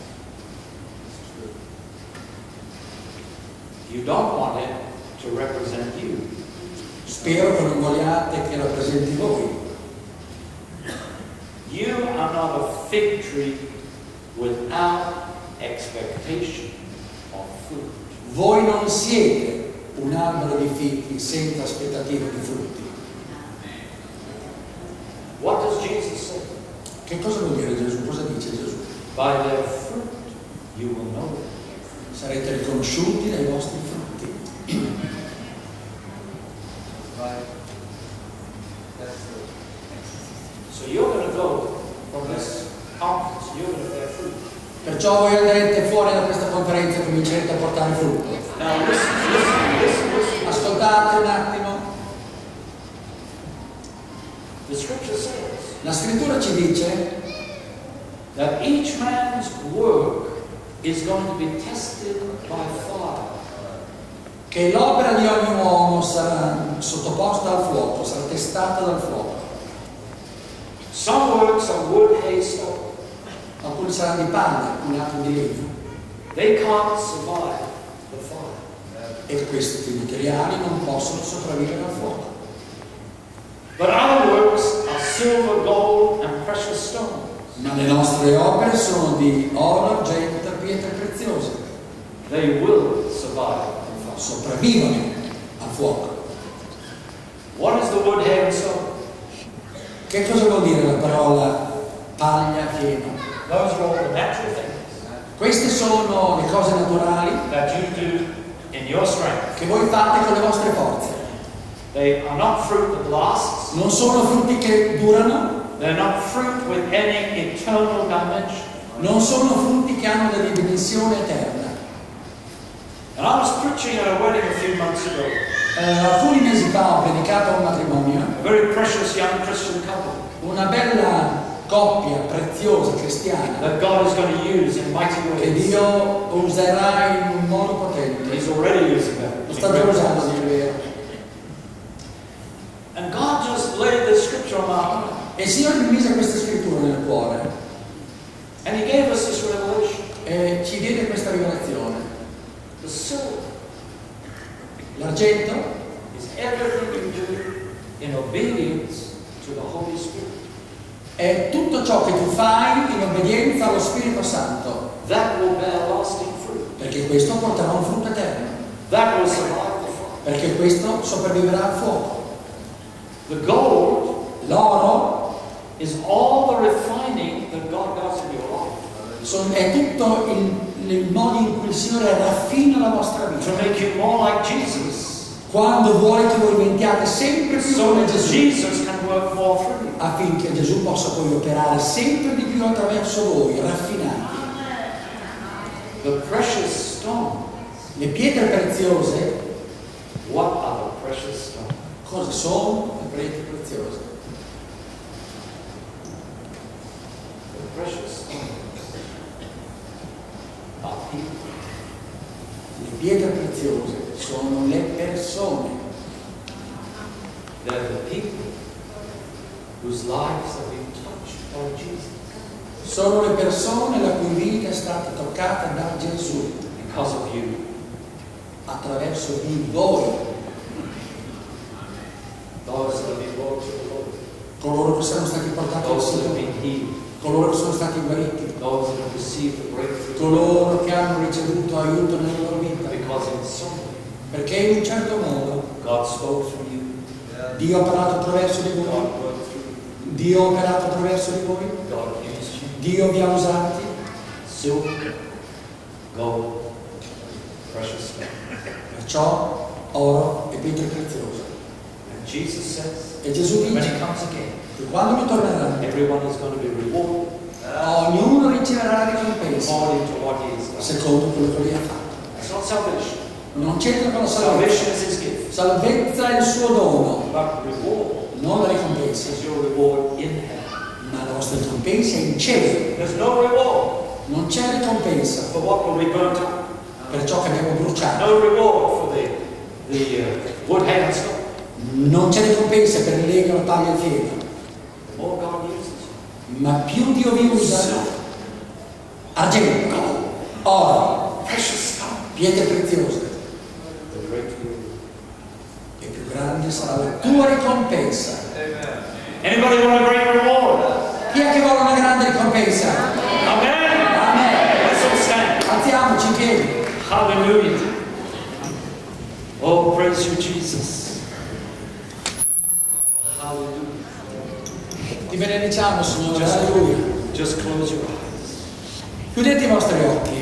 S2: You don't want it to represent you.
S1: Spero che non vogliate che rappresenti voi.
S2: You are not a fig tree without expectation of fruit.
S1: Voi non siete un albero di fichi senza aspettativa di frutti.
S2: What does Jesus say?
S1: Che cosa vuol dire Gesù? Cosa dice Gesù?
S2: By their fruit you will know them.
S1: Sarete riconosciuti dai vostri frutti.
S2: So you're going to go from this conference, you're going to bear fruit.
S1: Perciò voi andrete fuori da questa conferenza e comincerete a portare frutto.
S2: Now listen, listen, listen, listen.
S1: Ascoltate un attimo.
S2: The scripture says
S1: La scrittura ci dice
S2: that each man's work is going to be tested by fire.
S1: che l'opera di ogni uomo sarà sottoposta al fuoco, sarà testata dal fuoco.
S2: Some works are wood, hay, stone.
S1: Alcuni saranno di panna, alcuni altri di legno.
S2: They can't survive the fire.
S1: E questi materiali non possono sopravvivere al fuoco.
S2: But our works are silver, gold, and precious stones.
S1: Ma le nostre opere sono di oro, argento e pietre preziose.
S2: They will survive the fire.
S1: Sopravvivono al fuoco.
S2: What is the wood, hay, and stone?
S1: Che cosa vuol dire la parola paglia, fieno?
S2: Those are all the natural things
S1: Queste sono le cose naturali
S2: that you do in your strength.
S1: che voi fate con le vostre forze.
S2: They are not fruit that lasts.
S1: Non sono frutti che durano,
S2: They're not fruit with any eternal dimension.
S1: non sono frutti che hanno delle dimensioni eterne.
S2: And I was preaching at a wedding a few months ago.
S1: Eh, alcuni mesi fa ho predicato a un matrimonio,
S2: A very precious young Christian couple
S1: una bella coppia preziosa cristiana
S2: that God is going to use in mighty
S1: che
S2: ways.
S1: Dio userà in un modo potente.
S2: He's already using them.
S1: Lo sta già usando, di vero.
S2: And God just laid this scripture on our heart.
S1: E il Signore mi mise questa scrittura nel cuore
S2: And He gave us this revelation.
S1: e ci diede questa rivelazione.
S2: The silver
S1: L'argento
S2: is everything you do in obedience to the Holy Spirit.
S1: è tutto ciò che tu fai in obbedienza allo Spirito Santo,
S2: That will bear lasting fruit.
S1: perché questo porterà un frutto eterno,
S2: That will survive the fire.
S1: perché questo sopravviverà al fuoco.
S2: The gold
S1: L'oro
S2: is all the refining that God does in your life
S1: son- è tutto il, il modo in cui il Signore raffina la vostra
S2: to
S1: vita,
S2: make you more like Jesus,
S1: quando vuole che voi diventiate sempre più
S2: so
S1: come
S2: that
S1: Gesù,
S2: Jesus can work more through you.
S1: affinché Gesù possa poi operare sempre di più attraverso voi, raffinati.
S2: The precious stone.
S1: Le pietre preziose,
S2: What are the precious stones?
S1: cosa sono le pietre preziose?
S2: The precious stones are people.
S1: Le pietre preziose sono le persone,
S2: They're the people whose lives have been touched by Jesus
S1: sono le persone la cui vita è stata toccata da Gesù
S2: because of you.
S1: attraverso di voi,
S2: Those that have been brought to the Lord.
S1: coloro che sono stati portati al
S2: Those that have
S1: Signore,
S2: been healed.
S1: coloro che sono stati guariti,
S2: Those that have received the breakthrough.
S1: coloro che hanno ricevuto aiuto nella loro vita,
S2: Because in some way,
S1: perché in un certo modo
S2: God spoke through you.
S1: Dio ha parlato attraverso di voi,
S2: God worked through you.
S1: Dio ha operato attraverso di voi,
S2: God used you.
S1: Dio vi ha usati,
S2: Silver, gold, precious stone.
S1: perciò oro e pietre preziose.
S2: And Jesus says,
S1: E Gesù
S2: when
S1: dice
S2: He comes again,
S1: che quando lui tornerà,
S2: everyone is going to be rewarded
S1: ognuno riceverà la ricompensa
S2: according to what He has done.
S1: secondo quello che lui ha fatto.
S2: It's not salvation.
S1: Non c'entra con la salvezza.
S2: Salvation is His gift.
S1: Salvezza è il suo dono,
S2: But reward
S1: non la ricompensa,
S2: is your reward in heaven.
S1: ma la vostra ricompensa è in cielo.
S2: There's no reward
S1: Non c'è ricompensa
S2: for what will be burnt up.
S1: per ciò che abbiamo bruciato,
S2: No reward for the, the uh, wood, hay, and stone.
S1: non c'è ricompensa per il legno, la paglia e il fieno.
S2: The more God uses you,
S1: ma più di io vi userò argento, oro, pietre preziose, e più grande sarà la tua ricompensa.
S2: Anybody want a great reward?
S1: Chi è che vuole una grande ricompensa?
S2: Amen.
S1: Amen.
S2: Let's all stand.
S1: Alziamoci in piedi.
S2: Hallelujah. Oh, praise you, Jesus. Hallelujah.
S1: Ti benediciamo, Signore. Alleluia.
S2: Just close your eyes.
S1: Chiudete i vostri occhi.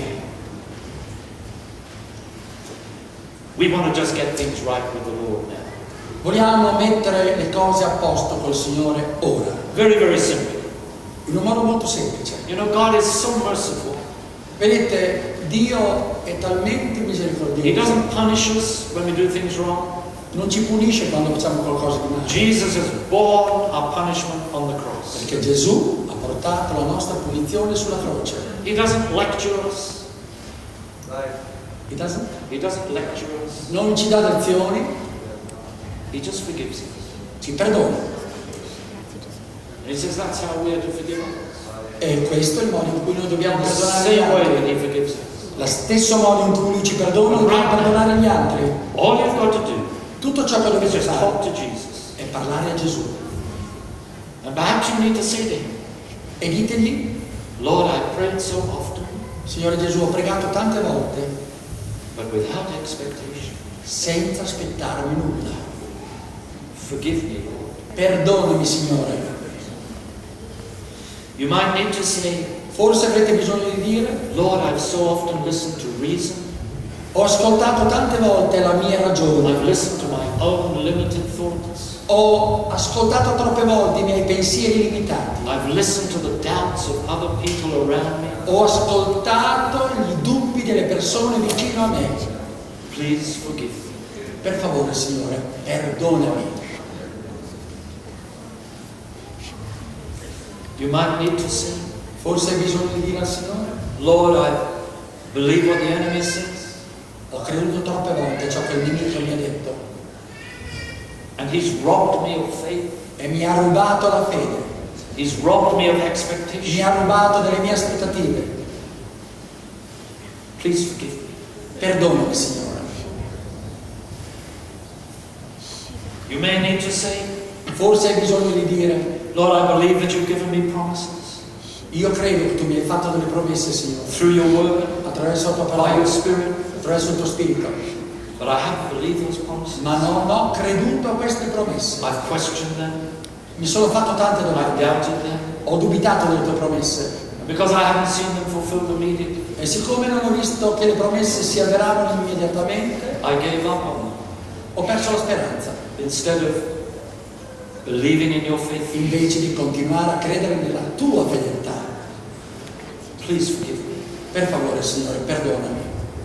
S2: We want to just get things right with the Lord now.
S1: Vogliamo mettere le cose a posto col Signore ora,
S2: Very, very simple.
S1: in un modo molto semplice.
S2: You know, God is so merciful.
S1: Vedete, Dio è talmente
S2: He
S1: misericordioso,
S2: doesn't punish us when we do things wrong.
S1: non ci punisce quando facciamo qualcosa di male,
S2: Jesus has borne our punishment on the cross.
S1: perché Gesù ha portato la nostra punizione sulla croce.
S2: He doesn't lecture us.
S1: He doesn't-
S2: He doesn't lecture us.
S1: Non ci dà lezioni,
S2: He just forgives us.
S1: ci perdona.
S2: And he says that's how we are to forgive others.
S1: E questo è il modo in cui noi dobbiamo
S2: The
S1: perdonare gli
S2: same way that
S1: altri.
S2: he forgives us.
S1: Lo stesso modo in cui Lui ci perdona, dobbiamo perdonare gli altri.
S2: All you've got to do
S1: Tutto ciò che
S2: is
S1: dovete
S2: just
S1: fare
S2: talk to Jesus.
S1: è parlare a Gesù.
S2: And perhaps you need to say to him,
S1: E ditegli:
S2: Lord, I prayed so often,
S1: Signore Gesù, ho pregato tante volte
S2: but without expectation.
S1: senza aspettarmi nulla.
S2: Forgive me, Lord.
S1: Perdonami, Signore.
S2: You might need to say,
S1: Forse avrete bisogno di dire:
S2: Lord, I've so often listened to reason.
S1: ho ascoltato tante volte la mia ragione,
S2: I've listened to my own limited thoughts.
S1: ho ascoltato troppe volte i miei pensieri limitati,
S2: I've listened to the doubts of other people around me.
S1: ho ascoltato i dubbi delle persone vicino a me.
S2: Please forgive me.
S1: Per favore, Signore, perdonami.
S2: You might need to say,
S1: Forse hai bisogno di dire al Signore:
S2: Lord, I believe what the enemy says,
S1: ho creduto troppe volte a ciò che il nemico mi ha detto
S2: and he's robbed me of faith.
S1: e mi ha rubato la fede,
S2: He's robbed me of
S1: mi
S2: expectation.
S1: ha rubato delle mie aspettative.
S2: Please forgive me.
S1: Perdonami, Signore.
S2: You may need to say,
S1: Forse hai bisogno di dire:
S2: Lord, I believe that you've given me promises
S1: io credo che tu mi hai fatto delle promesse, Signore,
S2: through your word,
S1: attraverso la tua
S2: by
S1: parola,
S2: your spirit,
S1: attraverso il tuo spirito,
S2: but I haven't believed those promises.
S1: ma non ho creduto a queste promesse.
S2: I've questioned them.
S1: Mi sono fatto tante
S2: I've
S1: domande,
S2: doubted them.
S1: ho dubitato delle tue promesse,
S2: And because I haven't seen them fulfilled immediately,
S1: e siccome non ho visto che le promesse si avveravano immediatamente,
S2: I gave up on them.
S1: ho perso la speranza,
S2: Instead of believing in your faith,
S1: invece di continuare a credere nella tua fedeltà.
S2: please forgive me.
S1: Per favore, Signore, perdonami.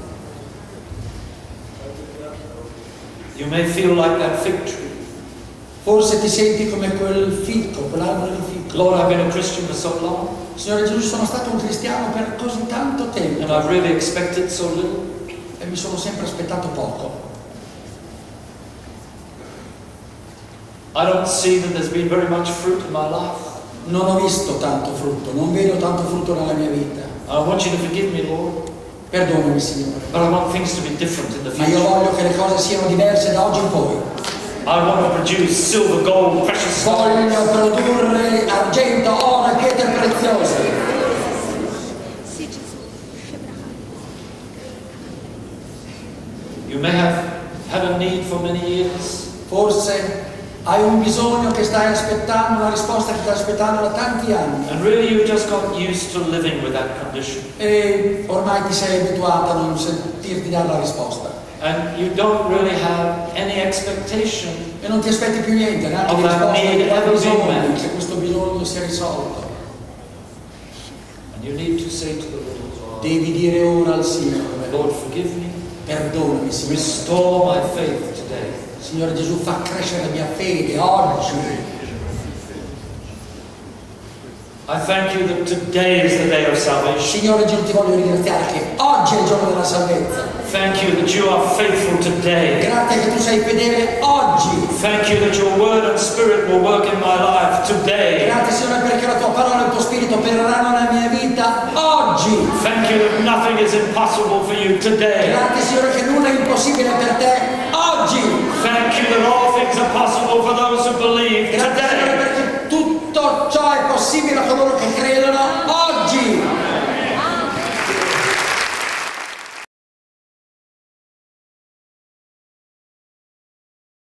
S2: You may feel like that fig tree.
S1: Forse ti senti come quel fico, quell'albero di fico.
S2: Lord, I've been a Christian for so long,
S1: Signore Gesù, sono stato un cristiano per così tanto
S2: and
S1: tempo
S2: I've really expected so little.
S1: e mi sono sempre aspettato poco.
S2: I don't see that there's been very much fruit in my life.
S1: Non ho visto tanto frutto, non vedo tanto frutto nella mia vita.
S2: I want you to forgive me, Lord,
S1: Perdonami, Signore,
S2: but I want things to be different in the
S1: ma io
S2: future.
S1: voglio che le cose siano diverse da oggi in poi.
S2: I want to produce silver, gold, precious stones.
S1: Voglio produrre argento, oro e pietre preziose.
S4: Sì, Gesù.
S2: You may have had a need for many years.
S1: Forse hai un bisogno che stai aspettando, una risposta che stai aspettando da tanti anni,
S2: And really you just got used to living with that condition.
S1: e ormai ti sei abituato a non sentirti dare la risposta
S2: And you don't really have any expectation
S1: e non ti aspetti più niente, neanche di
S2: Of that
S1: risposta
S2: need
S1: di quel
S2: ever being
S1: bisogno,
S2: met.
S1: che questo bisogno sia risolto.
S2: and you need to say to the Lord,
S1: Devi dire ora al Signore:
S2: Lord, forgive me.
S1: perdonami, Signore.
S2: Restore my faith today.
S1: Signore Gesù, fa crescere la mia fede oggi.
S2: I thank you that today is the day of salvation.
S1: Signore Gesù, ti voglio ringraziare che oggi è il giorno della salvezza.
S2: Thank you that you are faithful today.
S1: Grazie che tu sei fedele oggi.
S2: Thank you that your word and spirit will work in my life today.
S1: Grazie, Signore, perché la tua parola e il tuo promesso opereranno nella mia vita oggi.
S2: Thank you that nothing is impossible for you today.
S1: Grazie Signore che nulla è impossibile per te oggi.
S2: Thank you that all things are possible for those who believe